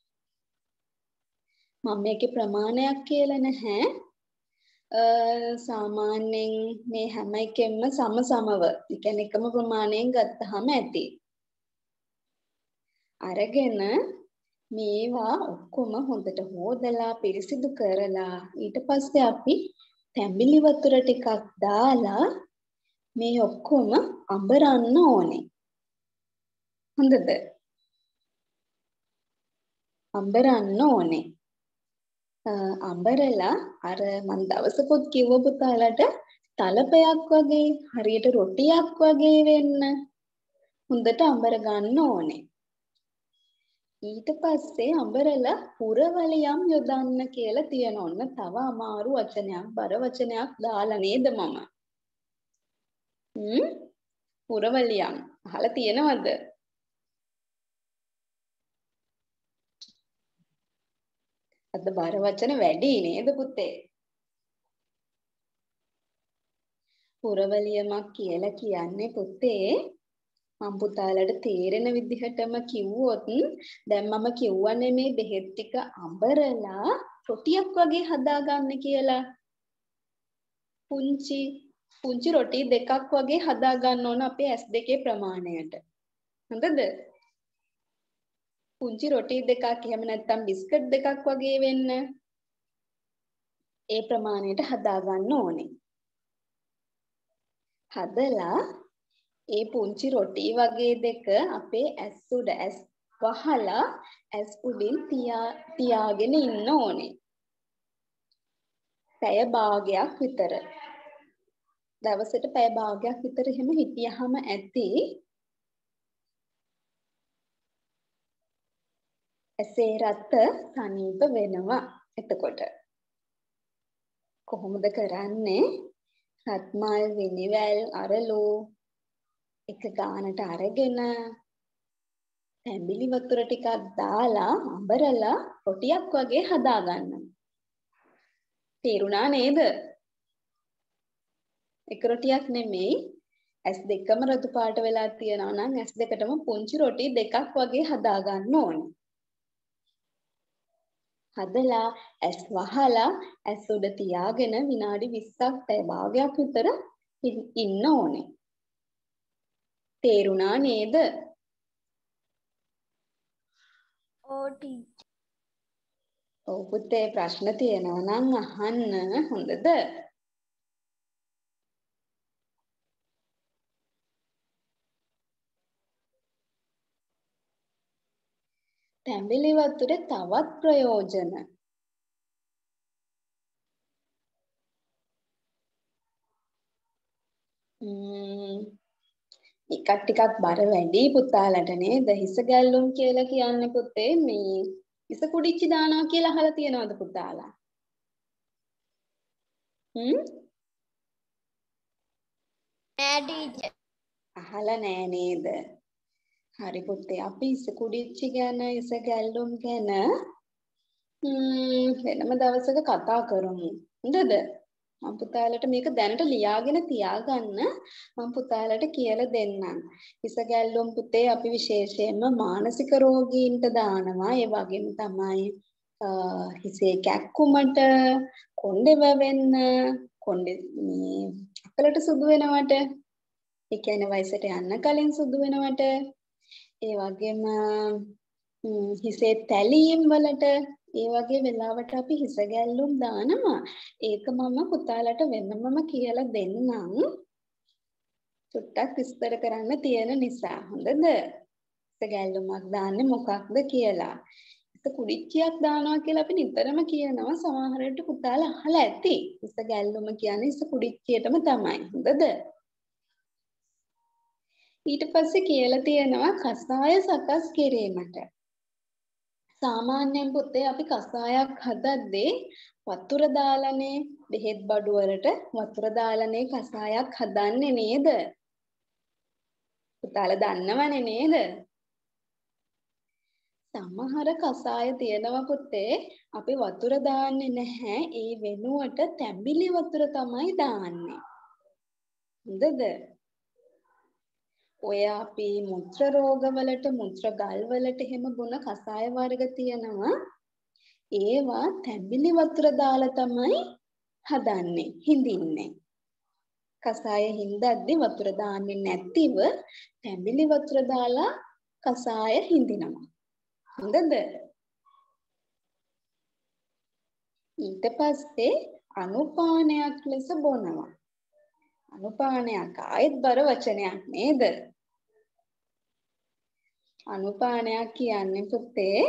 මම මේකේ ප්‍රමාණයක් කියලා නැහැ. සාමාන්‍යයෙන් මේ හැම එකෙන්ම සමසමව, ඒ කියන්නේ එකම ප්‍රමාණයෙන් ගත්තාම ඇති. අරගෙන මේවා ඔක්කොම හොඳට හොදලා පිරිසිදු කරලා ඊට පස්සේ අපි තැඹිලි වතුර ටිකක් දාලා මේ ඔක්කොම අඹරන්න ඕනේ. හොඳද? අඹරන්න ඕනේ. අඹරලා අර මම දවසකොත් කිව්ව පුතාලට තලපයක් වගේ හරියට රොටියක් වගේ වෙන්න හොඳට අඹර ගන්න ඕනේ. ඊට පස්සේ අඹරලා පුරවලියම් යොදන්න කියලා තියෙන ඔන්න තව අමාරු වචනයක් බර වචනයක් දාලා නේද මම? පුරවලියම් අහලා තියෙනවද? අද බර වචන වැඩි නේද පුතේ? පුරවලියමක් කියලා කියන්නේ පුතේ මම පුතාලට තේරෙන විදිහටම කිව්වොත් දැන් මම කිව්වනේ මේ බෙහෙත් ටික අඹරලා රොටියක් වගේ හදාගන්න කියලා. පුංචි රොටි දෙකක් වගේ හදාගන්න ඕන අපේ S2 ප්‍රමාණයට. හොඳද? පුංචි රොටි දෙකක් එහෙම නැත්නම් බිස්කට් දෙකක් වගේ වෙන්න. ඒ ප්‍රමාණයට හදාගන්න ඕනේ. හදලා ඒ පුංචි රොටි වගේ දෙක අපේ ඇස් උඩ ඇස් වහලා ඇස් උඩින් තියාගෙන ඉන්න ඕනේ. පැය භාගයක් විතර. දවසට පැය භාගයක් විතර එහෙම හිටියහම ඇති ඇසේ රත් සනීප වෙනවා. එතකොට කොහොමද කරන්නේ? රත්මල් විනිවැල් අරලෝ එක ගානට අරගෙන තැඹිලි වතුර ටිකක් දාලා අඹරලා රොටියක් වගේ හදාගන්න. තේරුණා නේද? එක රොටියක් නෙමෙයි ඇස් දෙකම රතු පාට වෙලා තියෙනවා නම් ඇස් දෙකටම පුංචි රොටි දෙකක් වගේ හදාගන්න ඕනේ. හදලා ඇස් වහලා ඇස් උඩ තියාගෙන විනාඩි 20ක් පැය භාගයක් විතර ඉන්න ඕනේ. තේරුණා නේද? ඕ ටීචර්. ඔව් පුතේ ප්‍රශ්න තියෙනවා නම් අහන්න හොඳද? තැඹිලි වතුරේ තවත් ප්‍රයෝජන. ටිකක් බර වැඩි පුතාලට නේද? හිස ගැල්ලුම් කියලා කියන්නේ පුතේ මේ හිස කුඩිච්චි දානවා කියලා අහලා තියෙනවද පුතාලා? නෑ ටීචර්. අහලා නෑ නේද? හරි පුතේ අපි හිස කුඩිච්චි ගැන හිස ගැල්ලුම් ගැන වෙනම දවසක කතා කරමු. හොඳද? මම පුතාලට මේක දැනට ලියාගෙන තියාගන්න මම පුතාලට කියලා දෙන්නම්. හිස ගැල්ලුම් පුතේ අපි විශේෂයෙන්ම මානසික රෝගීන්ට දානවා. ඒ වගේම තමයි හිසේ කැක්කුමට, කොණ්ඩේ වැවෙන්න, කොණ්ඩේ මේ අකලට සුදු වෙනවට, ඒ කියන්නේ වයසට යන්න කලින් සුදු වෙනවට, ඒ වගේම හිසේ තැලීම් වලට ඒ වගේ වෙලාවට අපි හිස ගැල්ලුම් දානවා. ඒක මම පුතාලට වෙනමම කියලා දෙන්නම්. චුට්ටක් විස්තර කරන්න තියෙන නිසා. හොඳද? හිස ගැල්ලුමක් දාන්නේ මොකක්ද කියලා. හිස කුඩිච්චියක් දානවා කියලා අපි නිතරම කියනවා. සමහර විට පුතාලා අහලා ඇති. හිස ගැල්ලුම කියන්නේ හිස කුඩිච්චියටම තමයි. හොඳද? ඊට පස්සේ කියලා තියෙනවා කසාය සකස් කිරීමට. සාමාන්‍යයෙන් පුතේ අපි කසායක් හදද්දී වතුර දාලානේ බෙහෙත් බඩු වලට වතුර දාලානේ කසායක් හදන්නේ නේද? පුතාලා දන්නවනේ නේද? සමහර කසාය තියෙනවා පුතේ අපි වතුර දාන්නේ නැහැ. ඒ වෙනුවට තැඹිලි වතුර තමයි දාන්නේ. හොඳද? ඔය අපි මුත්‍ර රෝගවලට මුත්‍ර ගල් වලට එහෙම බොන කසාය වර්ග තියෙනවා. ඒවා තැඹිලි වතුර දාලා තමයි හදන්නේ, හිඳින්නේ. කසාය හිඳද්දි වතුර දාන්නේ නැතිව තැඹිලි වතුර දාලා කසාය හිඳිනවා. හොඳද? ඊට පස්සේ අනුපානයක් ලෙස බොනවා. අනුපානයක් ආයෙත් බර වචනයක් නේද? අනුපානයක් කියන්නේ පුතේ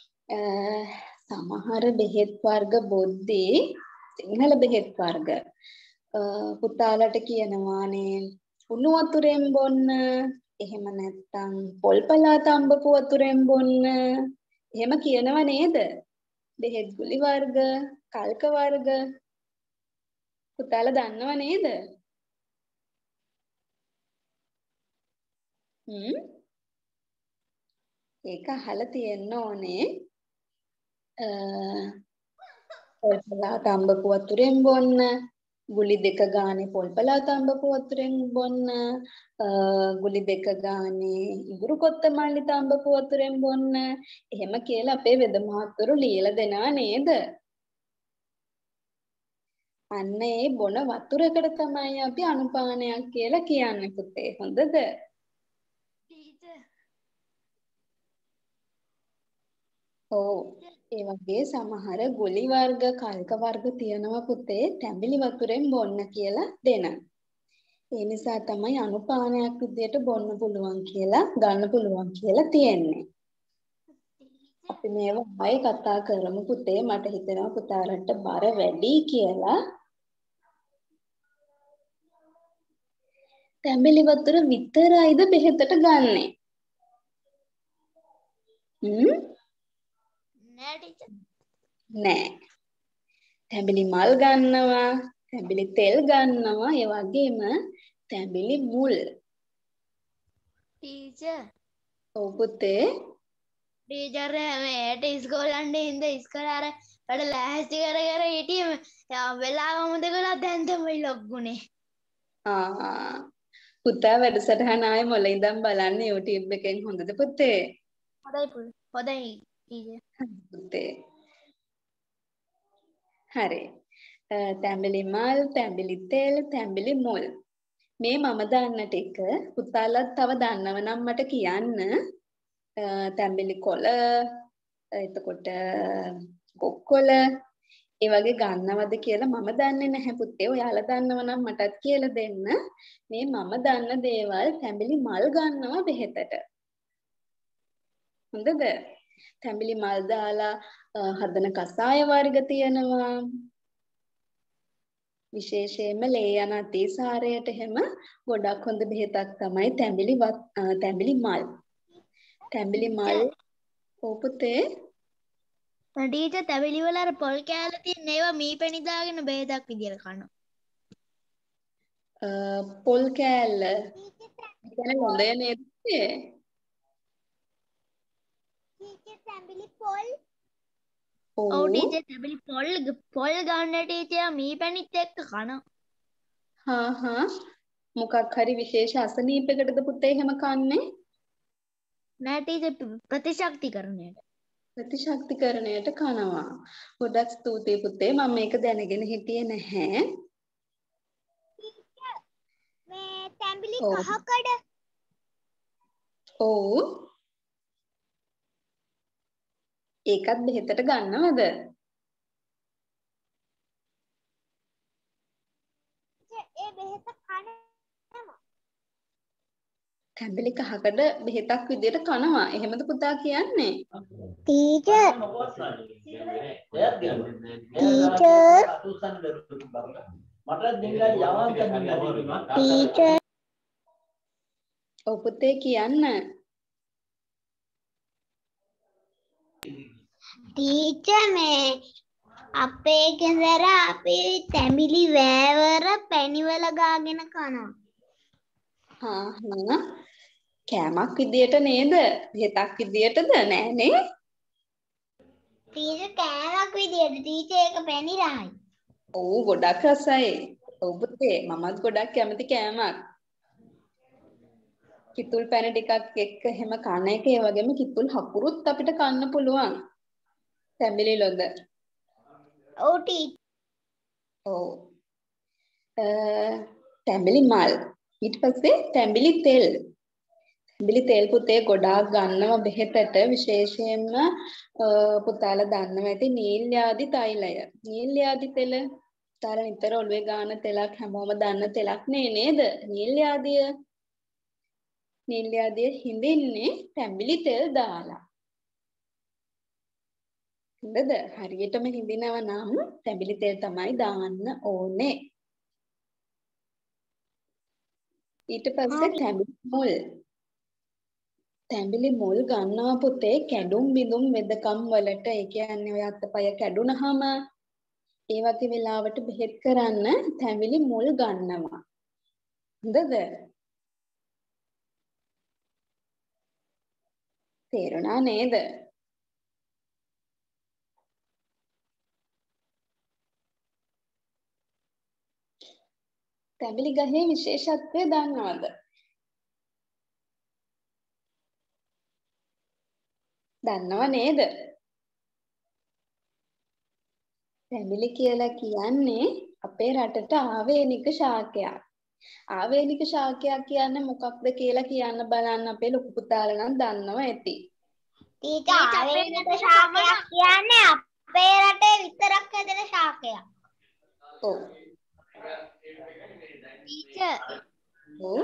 සමහර බෙහෙත් වර්ග බොද්දී සිංහල බෙහෙත් වර්ග පුතාලට කියනවානේ උණු වතුරෙන් බොන්න, එහෙම නැත්නම් පොල් පළාත අඹපු වතුරෙන් බොන්න, එහෙම කියනව නේද? බෙහෙත් ගුලි වර්ග, කල්ක වර්ග පුතාලා දන්නව නේද? ඒක අහලා තියෙන්න ඕනේ. පොල් පළාත අඹපු වතුරෙන් බොන්න, ගුලි දෙක ගානේ පොල්පලා තඹපු වතුරෙන් බොන්න, ගුලි දෙක ගානේ ඉඟුරු කොත්තමල්ලි තඹපු වතුරෙන් බොන්න. එහෙම කියලා අපේ වෙද මහත්වරු ලියලා දෙනවා නේද? අන්න ඒ බොන වතුරකට තමයි අපි අනුපානයක් කියලා කියන්නේ පුතේ. හොඳද? ටීචර් ඔව්. ඒ වගේ සමහර ගුලි වර්ග, කල්ක වර්ග තියෙනවා පුතේ තැඹිලි වතුරෙන් බොන්න කියලා දෙන. ඒ නිසා තමයි අනුපානයක් විදියට බොන්න පුළුවන් කියලා, ගන්න පුළුවන් කියලා තියෙන්නේ. අපි මේව ආයෙ කතා කරමු පුතේ. මට හිතෙනවා පුතාලට බර වැඩි කියලා. තැඹිලි වතුර විතරයිද බෙහෙතට ගන්නෙ? නෑ ටීචර්. නෑ. තැඹිලි මල් ගන්නවා, තැඹිලි තෙල් ගන්නවා, ඒ වගේම තැඹිලි මුල්. ටීචර් ඔව් පුතේ. ටීචර් මේට ඉස්කෝලේ යන්නේ ඉඳ ඉස්කෝලේ අර වැඩ ලෑස්ති කර හිටියේ වෙලාව මොකද කළා දැන් තමයි ලොග්ගුනේ. පුතා වැඩසටහන ආයේ මොළ ඉඳන් බලන්න YouTube එකෙන් හොඳද පුතේ? හොඳයි ටීචර්. පුතේ. හරි. තැඹිලි මල්, තැඹිලි තෙල්, තැඹිලි මුල්. මේ මම දන්න ටික පුතාලත් තව දන්නව නම් මට කියන්න. තැඹිලි කොළ, එතකොට කොක්කොල ඒ වගේ ගන්නවද කියලා මම දන්නේ නැහැ පුතේ. ඔයාලා දන්නව නම් මටත් කියලා දෙන්න. මේ මම දන්න දේවල් තැඹිලි මල් ගන්නවා බෙහෙතට. හොඳද? තැඹිලි මල් දාලා හදන කසාය වර්ග තියෙනවා. විශේෂයෙන්ම ලේ යන අතිසාරයට හැම ගොඩක් හොඳ බෙහෙතක් තමයි තැඹිලි මල්. තැඹිලි මල් පුතේ. ටීචර් තැඹිලි වල අර පොල් කෑල්ල තියෙන ඒවා මීපැණි දාගෙන බෙහෙතක් විදියට කනවා. පොල් කෑල්ල කියන්නේ හොඳය නේද? ටීචර් තැඹිලි පොල්. ඔව් ටීචර් තැඹිලි පොල් ගන්න ටීචර් මීපැණිත් එක්ක කනවා. මොකක් හරි විශේෂ අසනීපයකටද පුතේ එහෙම කන්නේ? නෑ ටීචර් ප්‍රතිශක්තිකරණයට. ප්‍රතිශක්තිකරණයට කනවා. ගොඩක් ස්තුතියි පුතේ. මම මේක දැනගෙන හිටියේ නැහැ. මේ තැඹිලි ඔව්. කහකඩ. ඔව්. ඒකත් බෙහෙතට ගන්නවද? ඒ බෙහෙත කනවා. තැඹිලි කහකඩ බෙහෙතක් විදියට කනවා. එහෙමද පුතා කියන්නේ? ටීචර් ඔව් පුතේ කියන්න. ටීචර් මේ අපේ ගෙදර අපි තැඹිලි වෑවර පැණිවල ගාගෙන කනවා. කෑමක් විදියට නේද? බෙහෙතක් විදියටද නෑනේ? ටීචර් කෑමක් විදියට ටීචර් ඒක පැණි රහයි. ඔව් ගොඩක් රසයි. ඔව් පුතේ මමත් ගොඩක් කැමති කෑමක්. කිතුල් පැණි ටිකක් එක්ක එහෙම කන එක ඒ වගේම කිතුල් හකුරුත් අපිට කන්න පුළුවන්. තැඹිලි ලොඳ. ඔව් ටීචර්. ඔව්. තැඹිලි මල්. ඊට පස්සේ තැඹිලි තෙල්. තැඹිලි තෙල් පුතේ ගොඩාක් ගන්නවා බෙහෙතට විශේෂයෙන්ම පුතාලා දන්නවා ඇති නීල් යාදි තෛලය. නීල් යාදි තෙල පුතාලා නිතර ඔළුවේ ගාන තෙලක් හැමෝම දන්න තෙලක් නේද? නීල් යාදිය. නීල් යාදිය හිඳින්නේ තැඹිලි තෙල් දාලා. හොඳද? හරියටම හිඳිනවා නම් තැඹිලි තෙල් තමයි දාන්න ඕනේ. ඊට පස්සේ තැඹිලි මුල්. තැඹිලි මුල් ගන්නවා පුතේ කැඩුම් බිඳුම් වෙදකම් වලට. ඒ කියන්නේ ඔය අතපය කැඩුනහම ඒ වගේ වෙලාවට බෙහෙත් කරන්න තැඹිලි මුල් ගන්නවා. හොඳද? තේරුණා නේද? තැඹිලි ගහේ විශේෂත්වය දන්නවද? දන්නව නේද? තැඹිලි කියලා කියන්නේ අපේ රටට ආවේනික ශාකයක්. ආවේනික ශාකයක් කියන්නේ මොකක්ද කියලා කියන්න බලන්න අපේ ලොකු පුතාලා නම් දන්නව ඇති. ටීචර් ආවේනික ශාකයක් කියන්නේ අපේ රටේ විතරක් හැදෙන ශාකයක්. ඔව්. ටීචර් ඔව්.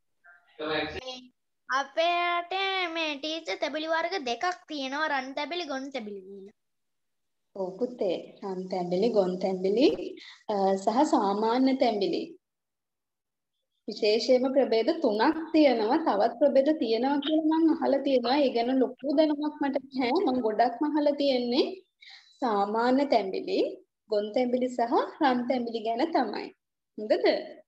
අපේ රටේ මේ ටීචර් තැඹිලි වර්ග දෙකක් තියෙනවා රන් තැඹිලි ගොන් තැඹිලි කියලා. ඔව් පුතේ. රන් තැඹිලි, ගොන් තැඹිලි සහ සාමාන්‍ය තැඹිලි. විශේෂයෙන්ම ප්‍රභේද 3ක් තියෙනවා. තවත් ප්‍රභේද තියෙනවා කියලා මම අහලා තියෙනවා. ඒ ගැන ලොකු දැනුමක් මට නැහැ. මම ගොඩක්ම අහලා තියෙන්නේ සාමාන්‍ය තැඹිලි, ගොන් තැඹිලි සහ රන් තැඹිලි ගැන තමයි. හොඳද?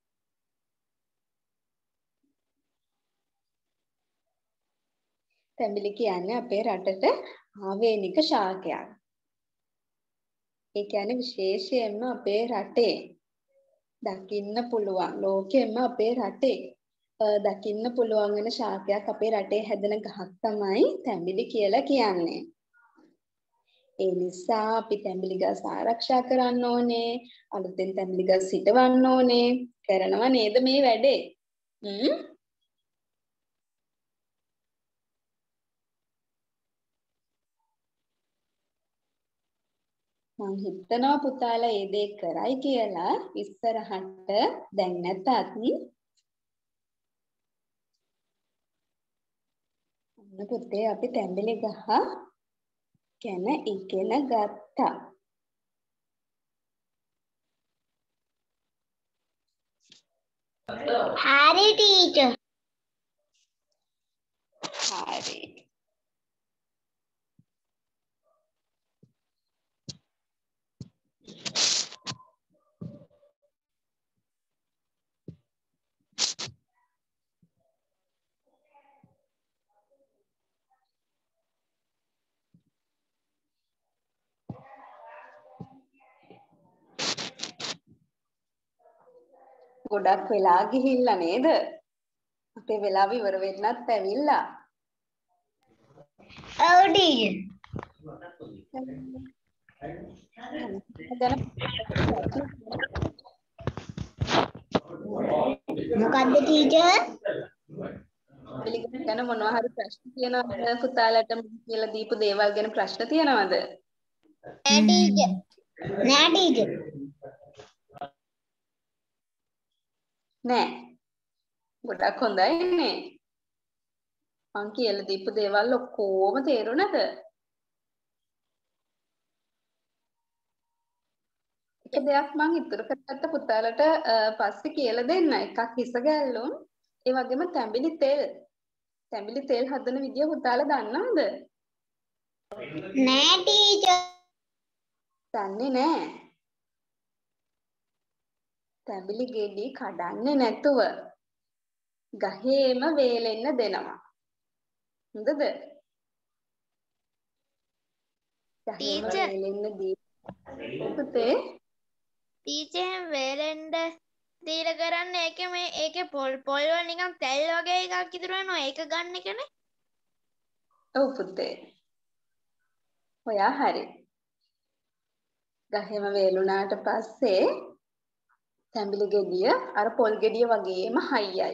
තැඹිලි කියන්නේ අපේ රටට ආවේනික ශාකයක්. ඒ කියන්නේ විශේෂයෙන්ම අපේ රටේ දකින්න පුළුවන් ලෝකෙම අපේ රටේ දකින්න පුළුවන් වෙන ශාකයක් අපේ රටේ හැදෙන ගහක් තමයි තැඹිලි කියලා කියන්නේ. ඒ නිසා අපි තැඹිලි ගස් ආරක්ෂා කරන්න ඕනේ, අලුතෙන් තැඹිලි ගස් සිටවන්න ඕනේ. කරනව නේද මේ වැඩේ? මං හිතනවා පුතාලා ඒ දේ කරයි කියලා. ඉස්සරහට දැන් නැතත් අන්න පුතේ අපි තැඹිලි ගහ ගැන ඉගෙන ගත්තා. හරි ටීචර්. හරි. ගොඩක් වෙලා ගිහිල්ලා නේද? අපේ වෙලාව ඉවර වෙන්නත් ඇවිල්ලා. ඔව් ටීචර්. මොකද්ද ටීචර්? පිළිගන්න මොනවා හරි ප්‍රශ්න තියෙනවද පුතාලට කියලා දීපු දේවල් ගැන ප්‍රශ්න තියෙනවද? නෑ ටීචර්. නෑ ටීචර්. නෑ. ගොඩක් හොඳයි නේ. මං කියලා දීපු දේවල් ඔක්කොම තේරුණාද? එක දෙයක් මං ඉතුරු කරගත්ත පුතාලට පස්සේ කියලා දෙන්න. එකක් හිස ගැල්ලුම්. ඒ වගේම තැඹිලි තෙල්. තැඹිලි තෙල් හදන විදිය පුතාලා දන්නවද? නෑ ටීචර්. දන්නේ නෑ. තැඹිලි ගෙඩි කඩන්නේ නැතුව ගහේම වේලෙන්න දෙනවා. හොඳද? ගහේම වේලෙන්න දී පුතේ ටීචර් වේලෙන්න දීලා කරන්නේ ඒකේ පොල් වල නිකන් තෙල් වගේ එකක් ඉතුරු වෙනවා ඒක ගන්න එකනේ. ඔව් පුතේ. ඔයා හරි. ගහේම වේලුණාට පස්සේ තැඹිලි ගෙඩිය අර පොල් ගෙඩිය වගේම හයියයි.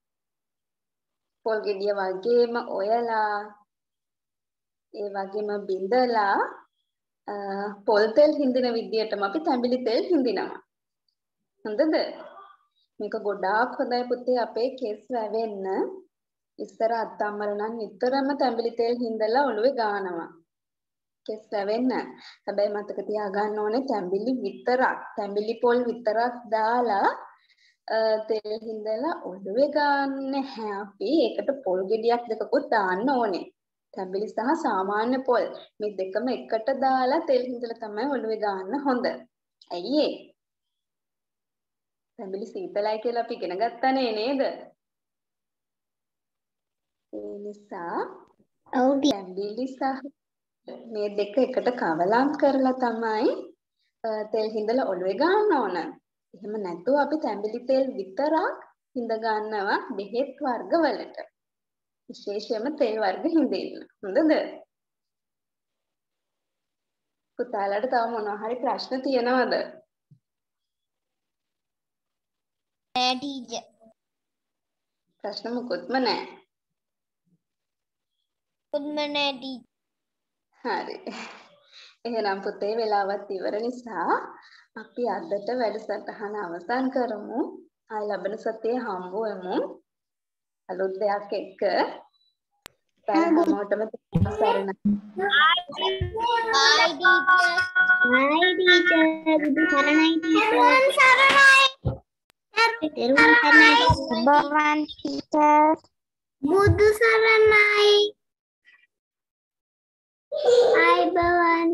පොල් ගෙඩිය වගේම ඔයලා ඒ වගේම බිඳලා පොල් තෙල් හින්දින විදියටම අපි තැඹිලි තෙල් හින්දිනවා. හොඳද? මේක ගොඩාක් හොඳයි පුතේ අපේ කෙස් වැවෙන්න. ඉස්සර අත්තම්මල නම් නිතරම තැඹිලි තෙල් හින්දලා ඔළුවේ ගානවා. කෙස් වැවෙන්න. හැබැයි මතක තියාගන්න ඕනේ තැඹිලි විතරක්, තැඹිලි පොල් විතරක් දාලා තෙල් හින්දලා ඔළුවේ ගන්න නැහැ අපි. ඒකට පොල් ගෙඩියක් දෙකකුත් දාන්න ඕනේ. තැඹිලි සහ සාමාන්‍ය පොල් මේ දෙකම එකට දාලා තෙල් හින්දලා තමයි ඔළුවේ ගන්න හොඳ. ඇයි ඒ? තැඹිලි සීතලයි කියලා අපි ඉගෙන ගත්තනේ නේද? ඒ නිසා තැඹිලි සහ මේ දෙක එකට කවලම් කරලා තමයි තෙල් හින්දලා ඔළුවේ ගන්න ඕන. එහෙම නැතුව අපි තැඹිලි තෙල් විතරක් හිඳ ගන්නවා බෙහෙත් වර්ග වලට. විශේෂයෙන්ම තෙල් වර්ග හිඳින්න. හොඳද? පුතාලට තව මොනවා හරි ප්‍රශ්න තියෙනවද? නෑ ටීචර්. ප්‍රශ්න මොකොත්ම නැහැ. පුදුම නෑ ටීචර්. හරි. එහෙනම් පුතේ වෙලාවත් ඉවර නිසා අපි අදට වැඩසටහන අවසන් කරමු. ආය ලබන සතියේ හම්බ වෙමු. අලුත් දෙයක් එක්ක. හැමෝටම සරණයි. Bye teacher. Bye teacher. බුදු සරණයි ටීචර්. තෙරුවන් සරණයි. බවන් ටීචර්. බුදු සරණයි. ආයිබෝවන්.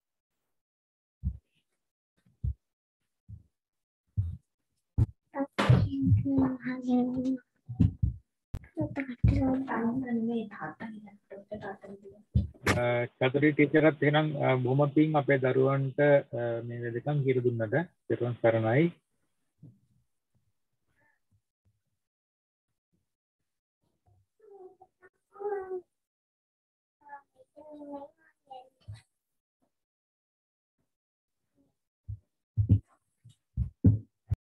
චතුරි ටීචර්ත් එහෙනම් බොහොම පිං අපේ දරුවන්ට මේ වෙදකම් කියලා දුන්නට. තෙරුවන් සරණයි.